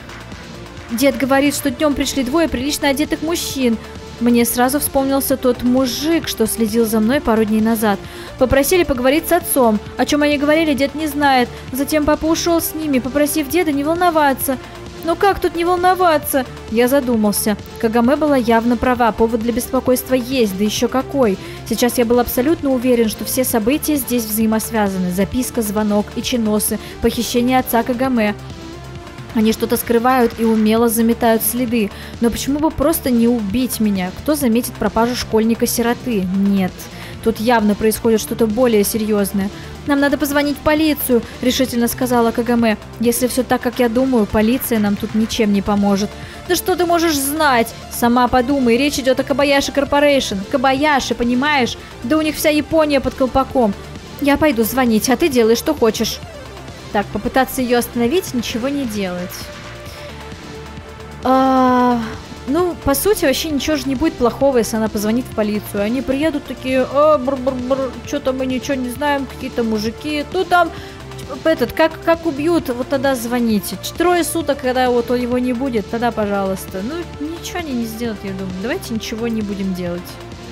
Speaker 1: Дед говорит, что днем пришли двое прилично одетых мужчин. Мне сразу вспомнился тот мужик, что следил за мной пару дней назад. Попросили поговорить с отцом. О чем они говорили, дед не знает. Затем папа ушел с ними, попросив деда не волноваться. Но как тут не волноваться? Я задумался. Кагаме была явно права, повод для беспокойства есть, да еще какой. Сейчас я был абсолютно уверен, что все события здесь взаимосвязаны. Записка, звонок, ичиносы, похищение отца Кагаме. Они что-то скрывают и умело заметают следы. Но почему бы просто не убить меня? Кто заметит пропажу школьника-сироты? Нет. Тут явно происходит что-то более серьезное. «Нам надо позвонить в полицию», — решительно сказала Кагаме. «Если все так, как я думаю, полиция нам тут ничем не поможет». «Да что ты можешь знать? Сама подумай, речь идет о Кобаяши Корпорейшн. Кобаяши, понимаешь? Да у них вся Япония под колпаком. Я пойду звонить, а ты делай, что хочешь». Так, попытаться ее остановить, ничего не делать. Ну, по сути, вообще ничего же не будет плохого, если она позвонит в полицию. Они приедут такие, что-то мы ничего не знаем, какие-то мужики. Тут там, как убьют, вот тогда звоните. 4 суток, когда вот его не будет, тогда пожалуйста. Ну, ничего они не сделают, я думаю. Давайте ничего не будем делать.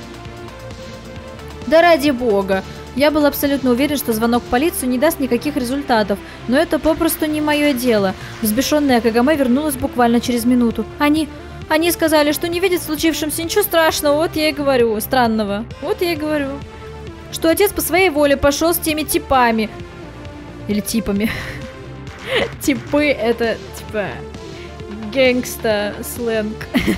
Speaker 1: Да ради бога. Я был абсолютно уверен, что звонок в полицию не даст никаких результатов, но это попросту не мое дело. Взбешенная Кагаме вернулась буквально через минуту. Они сказали, что не видят в случившемся ничего страшного, вот я и говорю, странного. Вот я и говорю. Что отец по своей воле пошел с теми типами. Или типами. Типы это, типа, гэнгста-сленг.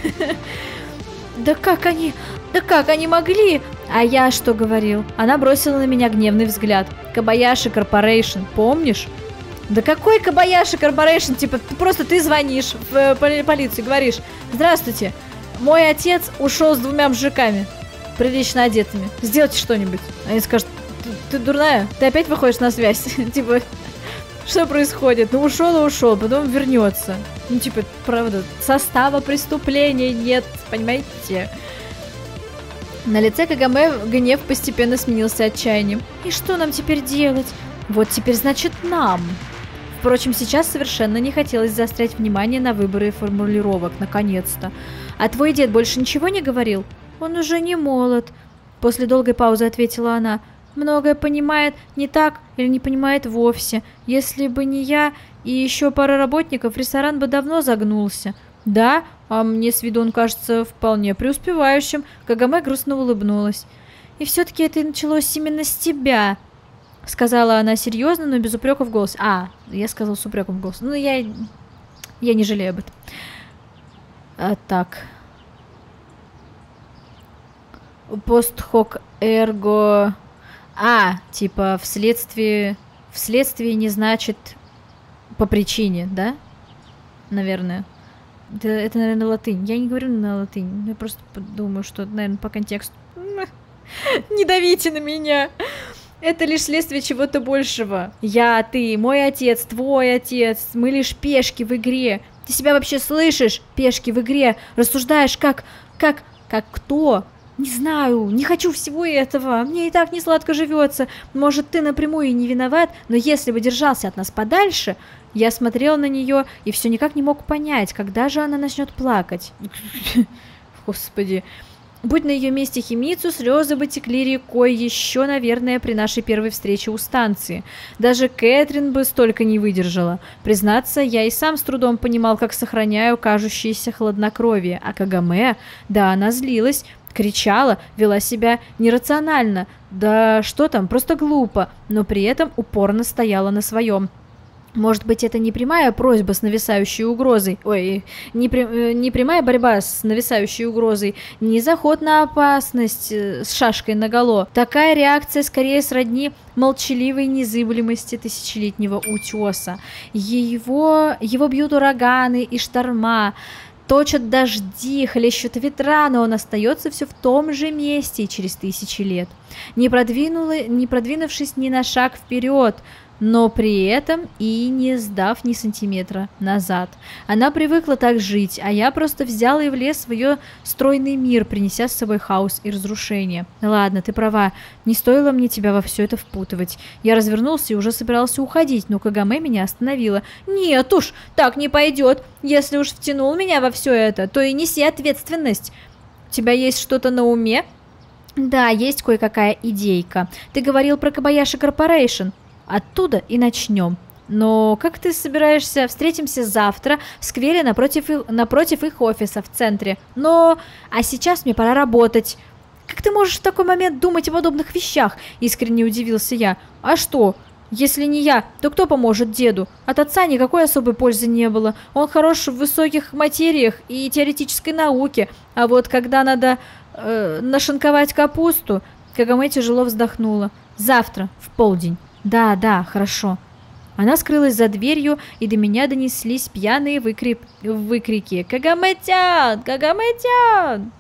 Speaker 1: Да как они могли? А я что говорил? Она бросила на меня гневный взгляд. Кобаяши Корпорейшн, помнишь? Да какой Кобаяши Корпорейшн? Типа, ты звонишь в полицию, говоришь: «Здравствуйте, мой отец ушел с 2 мужиками, прилично одетыми. Сделайте что-нибудь». Они скажут: ты дурная? Ты опять выходишь на связь? Типа, что происходит? Ну, ушел и ушел, потом вернется. Ну, типа, правда, состава преступления нет, понимаете? На лице Кагаме гнев постепенно сменился отчаянием. И что нам теперь делать? Вот теперь значит нам. Впрочем, сейчас совершенно не хотелось заострять внимание на выборе формулировок, наконец-то. А твой дед больше ничего не говорил? Он уже не молод. После долгой паузы ответила она. Многое понимает не так или не понимает вовсе. Если бы не я и еще пара работников, ресторан бы давно загнулся. Да, а мне с виду он кажется вполне преуспевающим. Кагаме грустно улыбнулась. И все-таки это началось именно с тебя, сказала она серьезно, но без упрека в голос. Я сказала с упреком в голос. Ну, я не жалею об этом. Так. Постхок эрго... типа вследствие не значит по причине, да? Наверное. Это, наверное, латынь. Я не говорю на латынь. Я просто думаю, что, наверное, по контексту. Не давите на меня. Это лишь следствие чего-то большего. Я, ты, мой отец, твой отец. Мы лишь пешки в игре. Ты себя вообще слышишь? Пешки в игре. Рассуждаешь как кто? Не знаю, не хочу всего этого. Мне и так не сладко живется. Может, ты напрямую и не виноват, но если бы держался от нас подальше... Я смотрел на нее и все никак не мог понять, когда же она начнет плакать. Господи. Будь на ее месте Химицу, слезы бы текли рекой еще, наверное, при нашей первой встрече у станции. Даже Кэтрин бы столько не выдержала. Признаться, я и сам с трудом понимал, как сохраняю кажущееся хладнокровие. А Кагаме, да, она злилась, кричала, вела себя нерационально. Да что там, просто глупо, но при этом упорно стояла на своем. Может быть, это не прямая просьба с нависающей угрозой, не прямая борьба с нависающей угрозой, не заход на опасность с шашкой наголо. Такая реакция скорее сродни молчаливой незыблемости тысячелетнего утеса. Его бьют ураганы и шторма, точат дожди, хлещут ветра, но он остается все в том же месте и через тысячи лет, не продвинувшись ни на шаг вперед, но при этом и не сдав ни сантиметра назад. Она привыкла так жить, а я просто взял и влез в ее стройный мир, принеся с собой хаос и разрушение. Ладно, ты права, не стоило мне тебя во все это впутывать. Я развернулся и уже собирался уходить, но Кагаме меня остановила. Нет уж, так не пойдет. Если уж втянул меня во все это, то и неси ответственность. У тебя есть что-то на уме? Да, есть кое-какая идейка. Ты говорил про Кобаяши Корпорейшн. Оттуда и начнем. Но как ты собираешься? Встретимся завтра в сквере напротив их офиса в центре. А сейчас мне пора работать. Как ты можешь в такой момент думать о подобных вещах? Искренне удивился я. А что? Если не я, то кто поможет деду? От отца никакой особой пользы не было. Он хорош в высоких материях и теоретической науке. А вот когда надо нашинковать капусту... Кагаме тяжело вздохнула. Завтра, в полдень. Да, хорошо. Она скрылась за дверью, и до меня донеслись пьяные выкрики. «Кагаме-тян! Кагаме-тян!»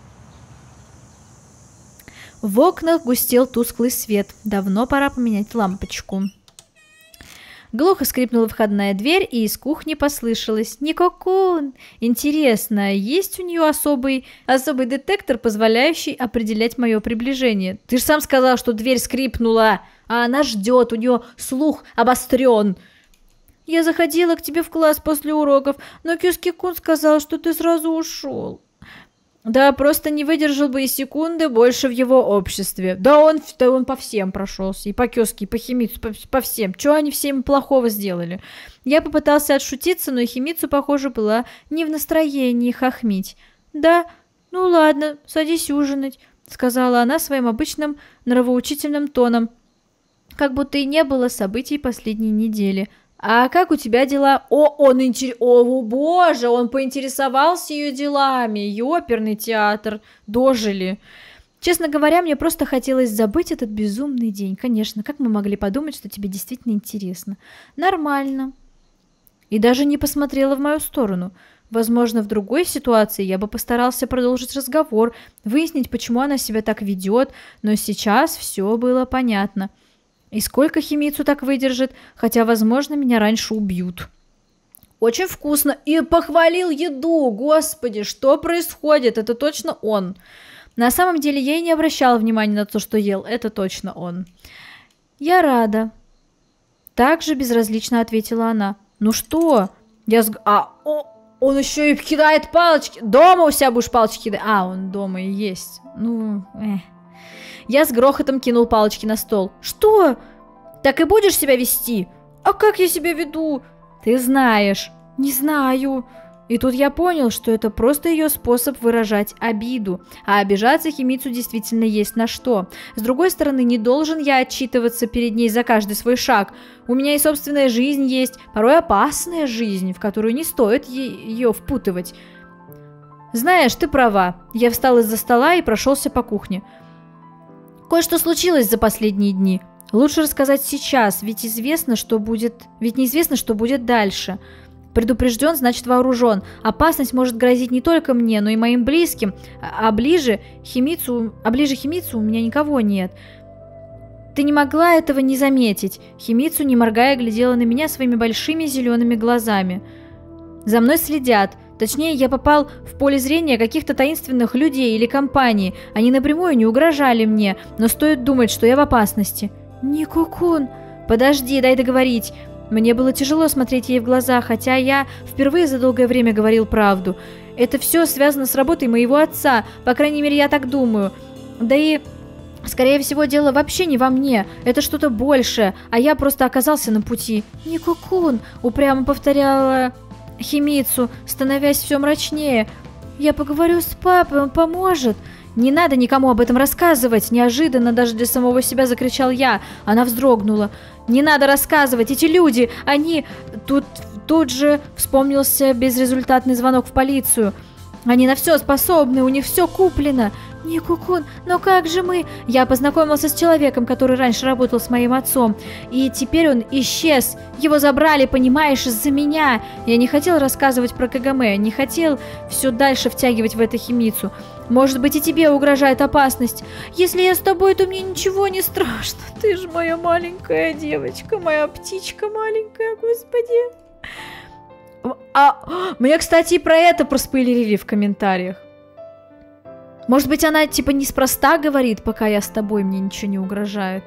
Speaker 1: В окнах густел тусклый свет. Давно пора поменять лампочку. Глухо скрипнула входная дверь, и из кухни послышалось: «Нико-кун! Интересно, есть у нее особый детектор, позволяющий определять мое приближение? Ты же сам сказал, что дверь скрипнула, а она ждет, у нее слух обострен!» «Я заходила к тебе в класс после уроков, но Кёски-кун сказал, что ты сразу ушел». Да, просто не выдержал бы и секунды больше в его обществе. Да он по всем прошелся. И по Кёске, и по Химицу, по всем. Чего они всем плохого сделали? Я попытался отшутиться, но Химицу, похоже, была не в настроении хохмить. «Да, ну ладно, садись ужинать», — сказала она своим обычным нравоучительным тоном, как будто и не было событий последней недели. «А как у тебя дела?» О, боже, он поинтересовался ее делами. Ёперный театр. Дожили. Честно говоря, мне просто хотелось забыть этот безумный день. Конечно, как мы могли подумать, что тебе действительно интересно? Нормально. И даже не посмотрела в мою сторону. Возможно, в другой ситуации я бы постарался продолжить разговор, выяснить, почему она себя так ведет, но сейчас все было понятно. И сколько Химицу так выдержит, хотя, возможно, меня раньше убьют. Очень вкусно. И похвалил еду. Господи, что происходит? Это точно он. На самом деле я и не обращала внимания на то, что ел. Это точно он. Я рада. Также безразлично ответила она. Ну что? Он еще и кидает палочки. Дома у себя будешь палочки кидать? Он дома и есть. Я с грохотом кинул палочки на стол. Что? Так и будешь себя вести? А как я себя веду? Ты знаешь. Не знаю. И тут я понял, что это просто ее способ выражать обиду. А обижаться Химицу действительно есть на что. С другой стороны, не должен я отчитываться перед ней за каждый свой шаг. У меня и собственная жизнь есть, порой опасная жизнь, в которую не стоит ее впутывать. Знаешь, ты права. Я встал из-за стола и прошелся по кухне. Кое-что случилось за последние дни. Лучше рассказать сейчас, ведь неизвестно, что будет дальше. Предупрежден, значит вооружен. Опасность может грозить не только мне, но и моим близким. А ближе Химицу у меня никого нет. Ты не могла этого не заметить. Химицу, не моргая, глядела на меня своими большими зелеными глазами. За мной следят. Точнее, я попал в поле зрения каких-то таинственных людей или компаний. Они напрямую не угрожали мне, но стоит думать, что я в опасности. Нико-кун, подожди, дай договорить. Мне было тяжело смотреть ей в глаза, хотя я впервые за долгое время говорил правду. Это все связано с работой моего отца, по крайней мере, я так думаю. Да и, скорее всего, дело вообще не во мне, это что-то большее, а я просто оказался на пути. Нико-кун, упрямо повторяла Химицу, становясь все мрачнее. Я поговорю с папой, он поможет. Не надо никому об этом рассказывать, неожиданно даже для самого себя закричал я. Она вздрогнула. Не надо рассказывать, эти люди, они... Тут же вспомнился безрезультатный звонок в полицию. Они на все способны, у них все куплено. Нико-кун, но как же мы? Я познакомился с человеком, который раньше работал с моим отцом. И теперь он исчез. Его забрали, понимаешь, из-за меня. Я не хотел рассказывать про КГМ, не хотел все дальше втягивать в это Химицу. Может быть, и тебе угрожает опасность. Если я с тобой, то мне ничего не страшно. Ты же моя маленькая девочка, моя птичка маленькая, господи. Мне, кстати, и про это проспойлерили в комментариях. Может быть, она типа неспроста говорит, пока я с тобой, мне ничего не угрожает.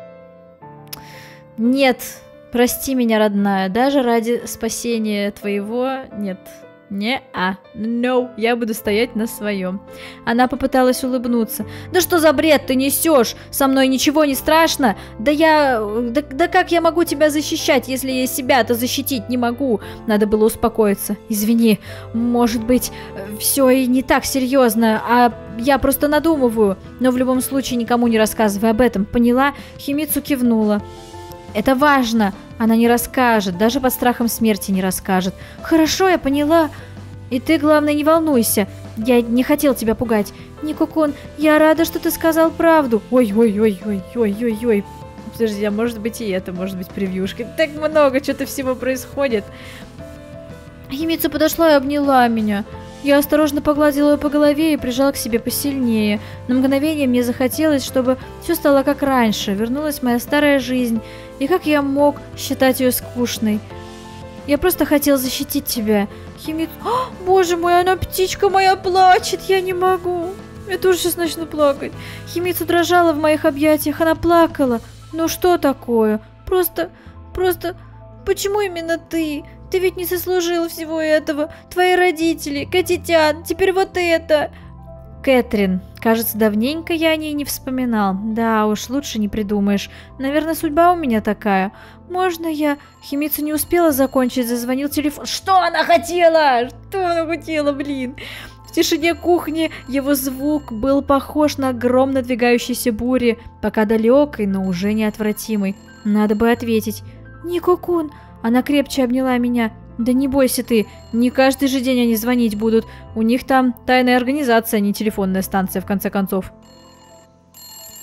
Speaker 1: Нет, прости меня, родная, даже ради спасения твоего нет. No, я буду стоять на своем. Она попыталась улыбнуться. Да что за бред ты несешь? Со мной ничего не страшно? Да как я могу тебя защищать, если я себя-то защитить не могу? Надо было успокоиться. Извини, может быть, все и не так серьезно, а я просто надумываю. Но в любом случае никому не рассказывай об этом, поняла? Химицу кивнула. Это важно. Она не расскажет, даже под страхом смерти не расскажет. Хорошо, я поняла. И ты, главное, не волнуйся. Я не хотел тебя пугать. Нико-кун, я рада, что ты сказал правду. Ой. Подожди, а может быть и это, может быть превьюшка. Так много что-то всего происходит. Химицу подошла и обняла меня. Я осторожно погладила ее по голове и прижала к себе посильнее. На мгновение мне захотелось, чтобы все стало как раньше, вернулась моя старая жизнь. И как я мог считать ее скучной? Я просто хотел защитить тебя. Химицу... Боже мой, она птичка моя плачет, я не могу. Я тоже сейчас начну плакать. Химицу дрожала в моих объятиях, она плакала. Ну что такое? Просто... Почему именно ты? Ты ведь не заслужил всего этого. Твои родители, Катитян, теперь вот это. Кэтрин. Кажется, давненько я о ней не вспоминал. Да уж, лучше не придумаешь. Наверное, судьба у меня такая. Можно я... Химицу не успела закончить, зазвонил телефон. Что она хотела? Блин? В тишине кухни его звук был похож на гром надвигающейся бури, пока далекой, но уже неотвратимой. Надо бы ответить. Нико-кун. Она крепче обняла меня. Да не бойся ты, не каждый же день они звонить будут. У них там тайная организация, а не телефонная станция, в конце концов.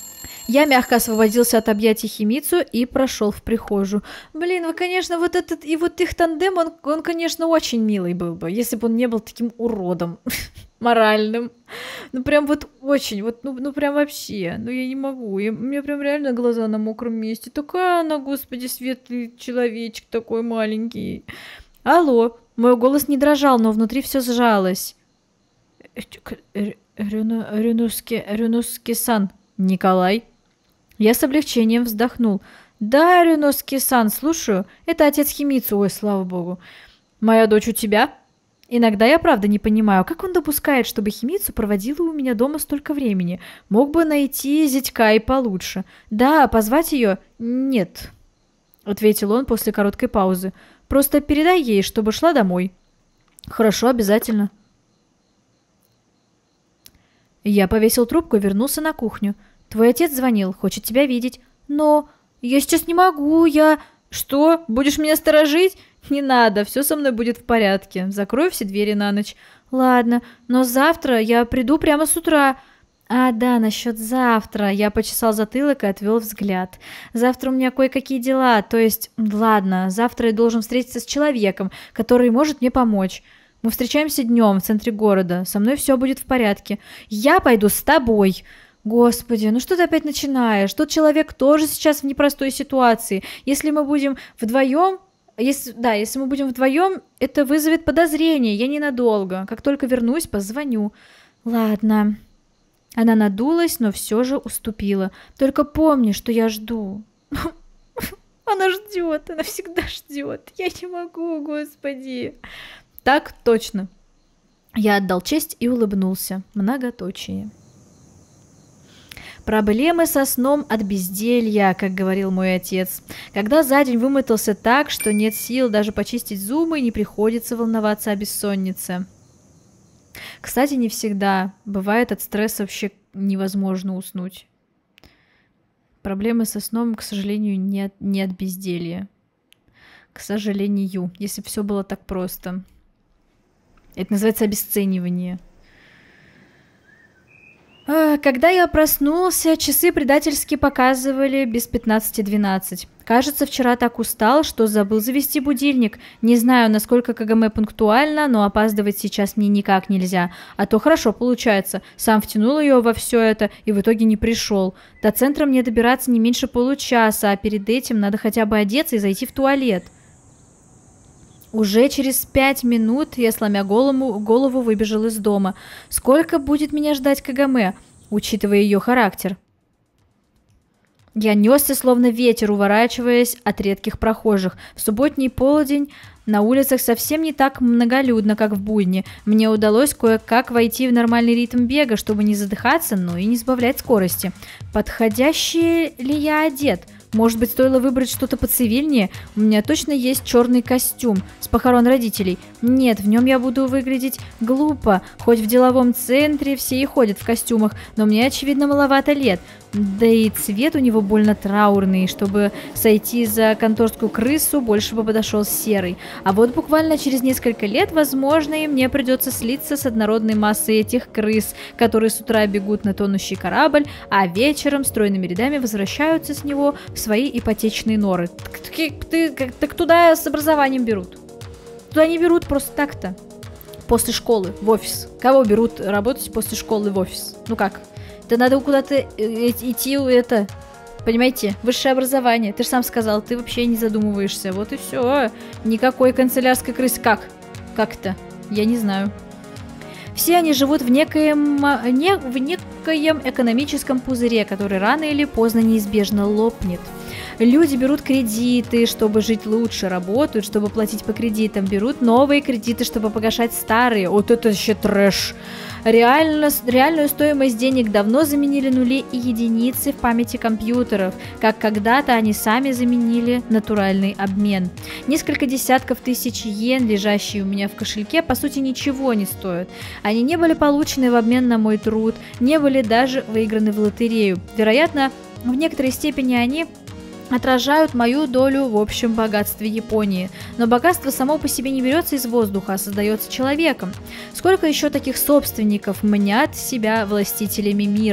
Speaker 1: Я мягко освободился от объятий Химицу и прошел в прихожую. Блин, вы, конечно, вот этот и вот их тандем, он, конечно, очень милый был бы, если бы он не был таким уродом моральным. Ну, прям вот очень, вот, ну прям вообще. Ну, я не могу. У меня прям реально глаза на мокром месте. Такая она, господи, светлый человечек такой маленький. Алло. Мой голос не дрожал, но внутри все сжалось. Рюнуски-сан. Николай. Я с облегчением вздохнул. Да, Рюнуски-сан, слушаю. Это отец Химицу, ой, слава богу. Моя дочь у тебя? Иногда я правда не понимаю, как он допускает, чтобы Химицу проводила у меня дома столько времени. Мог бы найти зятька и получше. Да, позвать ее? Нет, ответил он после короткой паузы. Просто передай ей, чтобы шла домой. Хорошо, обязательно. Я повесил трубку и вернулся на кухню. Твой отец звонил, хочет тебя видеть. Но я сейчас не могу, я... Что? Будешь меня сторожить? Не надо, все со мной будет в порядке. Закрою все двери на ночь. Ладно, но завтра я приду прямо с утра. А, да, насчет завтра. Я почесал затылок и отвел взгляд. Завтра у меня кое-какие дела, то есть... Ладно, завтра я должен встретиться с человеком, который может мне помочь. Мы встречаемся днем в центре города. Со мной все будет в порядке. Я пойду с тобой. Господи, ну что ты опять начинаешь? Тот человек тоже сейчас в непростой ситуации. Если мы будем вдвоем... Если мы будем вдвоем, это вызовет подозрение. Я ненадолго. Как только вернусь, позвоню. Ладно. Она надулась, но все же уступила. Только помни, что я жду. Она ждет, она всегда ждет. Я не могу, господи. Так точно. Я отдал честь и улыбнулся. Многоточие. Проблемы со сном от безделья, как говорил мой отец. Когда за день вымотался так, что нет сил даже почистить зубы, не приходится волноваться о бессоннице. Кстати, не всегда. Бывает, от стресса вообще невозможно уснуть. Проблемы со сном, к сожалению, не от безделья. К сожалению, если все было так просто. Это называется обесценивание. Когда я проснулся, часы предательски показывали без 15:12. Кажется, вчера так устал, что забыл завести будильник. Не знаю, насколько КГМ пунктуально, но опаздывать сейчас мне никак нельзя. А то хорошо получается. Сам втянул ее во все это и в итоге не пришел. До центра мне добираться не меньше получаса, а перед этим надо хотя бы одеться и зайти в туалет. Уже через 5 минут я, сломя голову, выбежал из дома. Сколько будет меня ждать КГМ, учитывая ее характер? Я несся, словно ветер, уворачиваясь от редких прохожих. В субботний полдень на улицах совсем не так многолюдно, как в будни. Мне удалось кое-как войти в нормальный ритм бега, чтобы не задыхаться, но и не сбавлять скорости. Подходящий ли я одет? Может быть, стоило выбрать что-то поцивильнее? У меня точно есть черный костюм с похорон родителей. Нет, в нем я буду выглядеть глупо. Хоть в деловом центре все и ходят в костюмах, но мне, очевидно, маловато лет. Да и цвет у него больно траурный. Чтобы сойти за конторскую крысу, больше бы подошел серый. А вот буквально через несколько лет, возможно, и мне придется слиться с однородной массой этих крыс, которые с утра бегут на тонущий корабль, а вечером стройными рядами возвращаются с него в свои ипотечные норы. Так туда с образованием берут. Туда не берут просто так-то. После школы, в офис. Кого берут работать после школы в офис? Ну как? Да надо куда-то идти, это... Понимаете, высшее образование. Ты же сам сказал, ты вообще не задумываешься. Вот и все. Никакой канцелярской крысы. Как? Как это? Я не знаю. Все они живут в некоем экономическом пузыре, который рано или поздно неизбежно лопнет. Люди берут кредиты, чтобы жить лучше, работают, чтобы платить по кредитам, берут новые кредиты, чтобы погашать старые. Вот это вообще трэш. Реальную стоимость денег давно заменили нули и единицы в памяти компьютеров, как когда-то они сами заменили натуральный обмен. Несколько десятков тысяч йен, лежащие у меня в кошельке, по сути ничего не стоят. Они не были получены в обмен на мой труд, не были даже выиграны в лотерею. Вероятно, в некоторой степени они отражают мою долю в общем богатстве Японии. Но богатство само по себе не берется из воздуха, а создается человеком. Сколько еще таких собственников мнят себя властителями мира?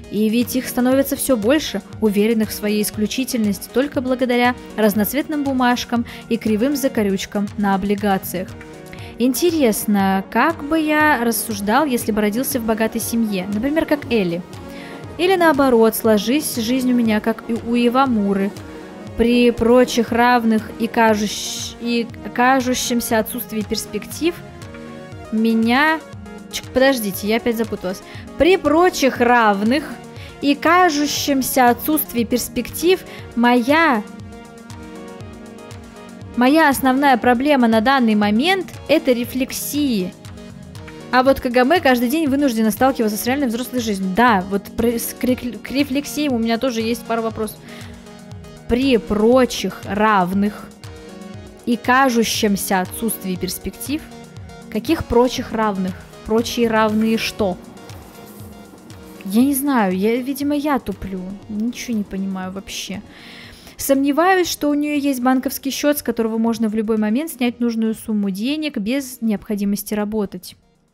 Speaker 1: И ведь их становится все больше, уверенных в своей исключительности только благодаря разноцветным бумажкам и кривым закорючкам на облигациях. Интересно, как бы я рассуждал, если бы родился в богатой семье, например, как Элли? Или наоборот, сложись жизнь у меня, как и у Ивамуры. При прочих равных и кажущемся отсутствии перспектив меня... Подождите, я опять запуталась. При прочих равных и кажущемся отсутствии перспектив моя основная проблема на данный момент – это рефлексии. А вот Кагаме каждый день вынуждена сталкиваться с реальной взрослой жизнью. Да, вот к рефлексиям у меня тоже есть пару вопросов. При прочих равных и кажущемся отсутствии перспектив, каких прочих равных? Прочие равные что? Я не знаю, видимо, я туплю. Ничего не понимаю вообще. Сомневаюсь, что у нее есть банковский счет, с которого можно в любой момент снять нужную сумму денег без необходимости работать.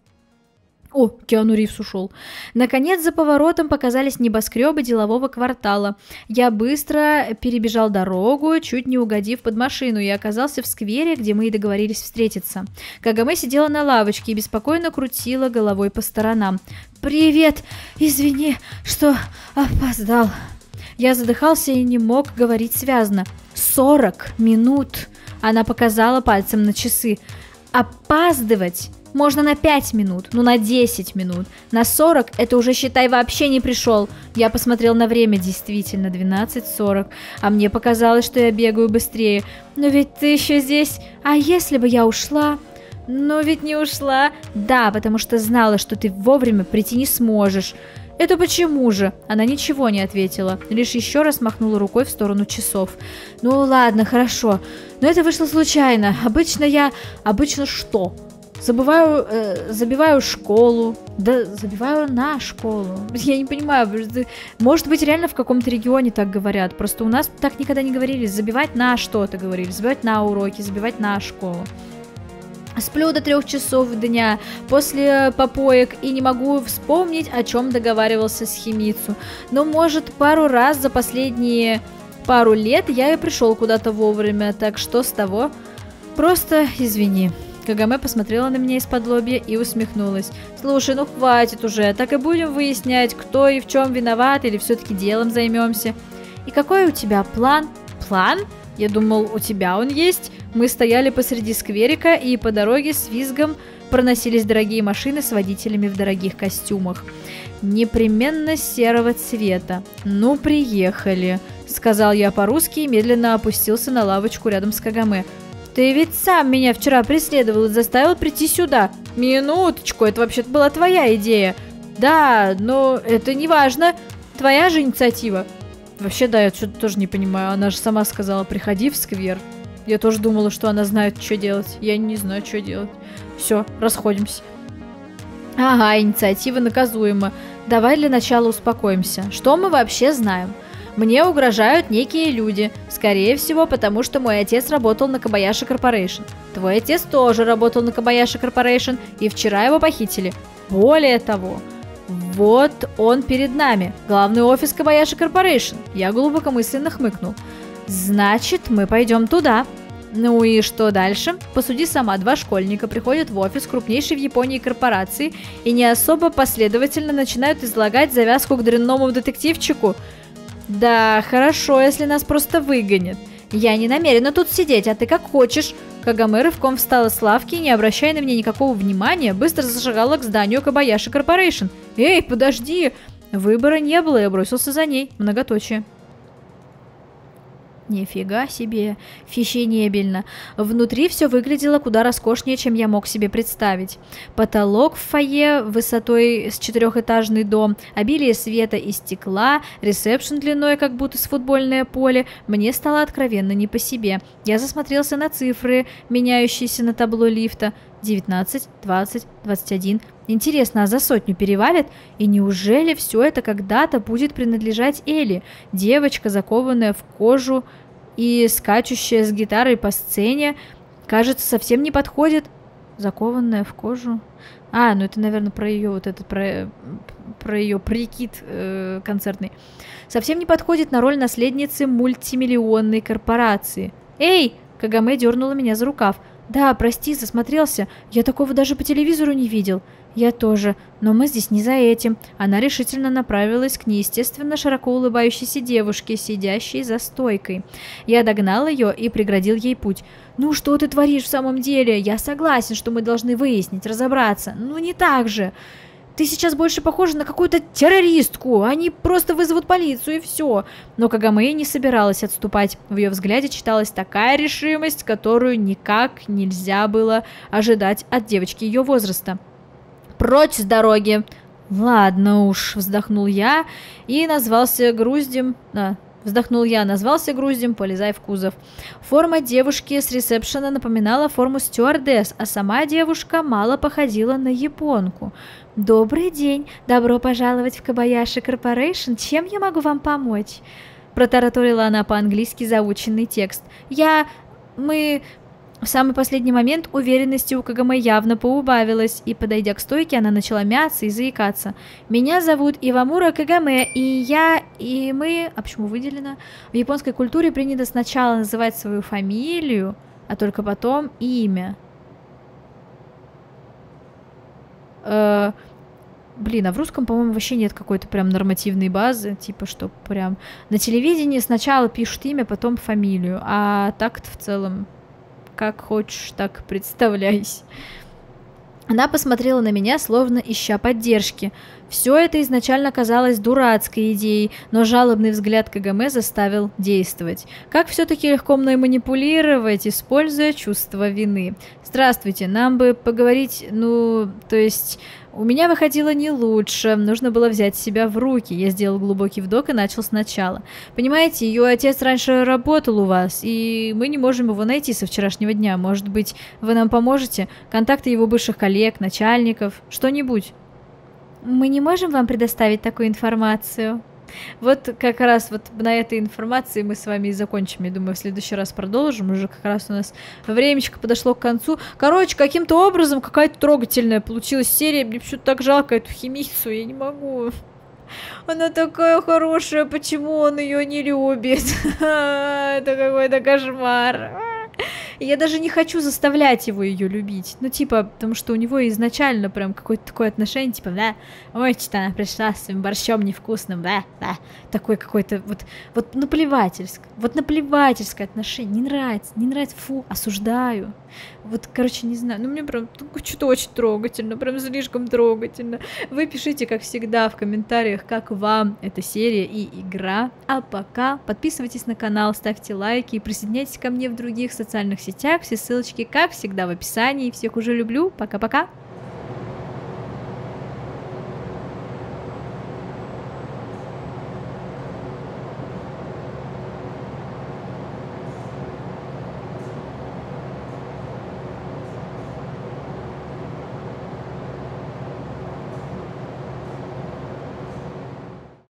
Speaker 1: О, Киану Ривз ушел. Наконец, за поворотом показались небоскребы делового квартала. Я быстро перебежал дорогу, чуть не угодив под машину, и оказался в сквере, где мы и договорились встретиться. Кагаме сидела на лавочке и беспокойно крутила головой по сторонам. «Привет! Извини, что опоздал!» Я задыхался и не мог говорить связно. 40 минут! Она показала пальцем на часы. Опаздывать можно на 5 минут, ну на 10 минут. На 40 это уже, считай, вообще не пришел. Я посмотрел на время, действительно, 12:40. А мне показалось, что я бегаю быстрее. Но ведь ты еще здесь. А если бы я ушла? Но ведь не ушла. Да, потому что знала, что ты вовремя прийти не сможешь. «Это почему же?» Она ничего не ответила, лишь еще раз махнула рукой в сторону часов. «Ну ладно, хорошо, но это вышло случайно. Обычно что? Забиваю школу. Да, забиваю на школу. Я не понимаю, может быть, реально в каком-то регионе так говорят. Просто у нас так никогда не говорили. Забивать на что-то говорили. Забивать на уроки, забивать на школу. Сплю до 3 часов дня после попоек и не могу вспомнить, о чем договаривался с Химицу. Но, может, пару раз за последние пару лет я и пришел куда-то вовремя, так что с того? Просто извини». Кагаме посмотрела на меня из-под лобья и усмехнулась. «Слушай, ну хватит уже, так и будем выяснять, кто и в чем виноват, или все-таки делом займемся. И какой у тебя план?» «План? Я думал, у тебя он есть». Мы стояли посреди скверика, и по дороге с визгом проносились дорогие машины с водителями в дорогих костюмах. Непременно серого цвета. «Ну, приехали», — сказал я по-русски и медленно опустился на лавочку рядом с Кагаме. «Ты ведь сам меня вчера преследовал и заставил прийти сюда». «Минуточку, это вообще-то была твоя идея». «Да, но это не важно. Твоя же инициатива». «Вообще, да, я что-то тоже не понимаю. Она же сама сказала, приходи в сквер». Я тоже думала, что она знает, что делать. Я не знаю, что делать. Все, расходимся. Ага, инициатива наказуема. Давай для начала успокоимся. Что мы вообще знаем? Мне угрожают некие люди. Скорее всего, потому что мой отец работал на Кобаяши Корпорейшн. Твой отец тоже работал на Кобаяши Корпорейшн, и вчера его похитили. Более того, вот он перед нами. Главный офис Кобаяши Корпорейшн. Я глубокомысленно хмыкнул. Значит, мы пойдем туда. Ну и что дальше? Посуди сама, 2 школьника приходят в офис крупнейшей в Японии корпорации и не особо последовательно начинают излагать завязку к дрянному детективчику. Да, хорошо, если нас просто выгонят. Я не намерена тут сидеть, а ты как хочешь. Кагаме рывком встала с лавки и, не обращая на меня никакого внимания, быстро зашагала к зданию Кобаяши Корпорейшн. Эй, подожди! Выбора не было, я бросился за ней. Многоточие. Нифига себе, фешенебельно. Внутри все выглядело куда роскошнее, чем я мог себе представить. Потолок в фойе высотой с 4-этажный дом, обилие света и стекла, ресепшн длиной, как будто с футбольное поле. Мне стало откровенно не по себе. Я засмотрелся на цифры, меняющиеся на табло лифта. 19, 20, 21. Интересно, а за 100 перевалит? И неужели все это когда-то будет принадлежать Элли? Девочка, закованная в кожу и скачущая с гитарой по сцене, кажется, совсем не подходит. Закованная в кожу. А, ну это, наверное, про ее вот этот, про ее прикид концертный. Совсем не подходит на роль наследницы мультимиллионной корпорации. Эй! Кагаме дернула меня за рукав. Да, прости, засмотрелся. Я такого даже по телевизору не видел. Я тоже. Но мы здесь не за этим. Она решительно направилась к неестественно широко улыбающейся девушке, сидящей за стойкой. Я догнал ее и преградил ей путь. «Ну что ты творишь в самом деле? Я согласен, что мы должны выяснить, разобраться. Но не так же. Ты сейчас больше похожа на какую-то террористку. Они просто вызовут полицию и все». Но Кагаме не собиралась отступать. В ее взгляде читалась такая решимость, которую никак нельзя было ожидать от девочки ее возраста. «Прочь с дороги!» «Ладно уж», вздохнул я и назвался груздем... назвался груздем, полезай в кузов. Форма девушки с ресепшена напоминала форму стюардесс, а сама девушка мало походила на японку. «Добрый день! Добро пожаловать в Кобаяши Корпорейшн. Чем я могу вам помочь?» Протараторила она по-английски заученный текст. Мы... В самый последний момент уверенности у Кагаме явно поубавилась, и, подойдя к стойке, она начала мяться и заикаться. «Меня зовут Ивамура Кагаме, и мы...» А почему выделено? В японской культуре принято сначала называть свою фамилию, а только потом имя. Блин, а в русском, по-моему, вообще нет какой-то прям нормативной базы, типа, что прям на телевидении сначала пишут имя, потом фамилию, а так-то в целом как хочешь, так представляйся. Она посмотрела на меня, словно ища поддержки. Все это изначально казалось дурацкой идеей, но жалобный взгляд Кагаме заставил действовать. Как все-таки легко мной манипулировать, используя чувство вины. «Здравствуйте, нам бы поговорить, то есть... У меня выходило не лучше, нужно было взять себя в руки». Я сделал глубокий вдох и начал сначала. «Понимаете, ее отец раньше работал у вас, и мы не можем его найти со вчерашнего дня. Может быть, вы нам поможете? Контакты его бывших коллег, начальников, что-нибудь?» «Мы не можем вам предоставить такую информацию». Вот как раз вот на этой информации мы с вами и закончим. Я думаю, в следующий раз продолжим. Уже как раз у нас времечко подошло к концу. Короче, каким-то образом какая-то трогательная получилась серия. Мне почему-то так жалко эту химицу. Я не могу. Она такая хорошая. Почему он ее не любит? Это какой-то кошмар. Я даже не хочу заставлять его ее любить. Ну, типа, потому что у него изначально прям какое-то такое отношение, типа, да, ой, что-то она пришла с своим борщом невкусным, да. Такое какое-то вот наплевательское отношение. Не нравится, фу, осуждаю. Вот, короче, не знаю, мне прям что-то очень трогательно, прям слишком трогательно. Вы пишите, как всегда, в комментариях, как вам эта серия и игра. А пока подписывайтесь на канал, ставьте лайки и присоединяйтесь ко мне в других социальных сетях. Все ссылочки, как всегда, в описании. Всех уже люблю. Пока-пока.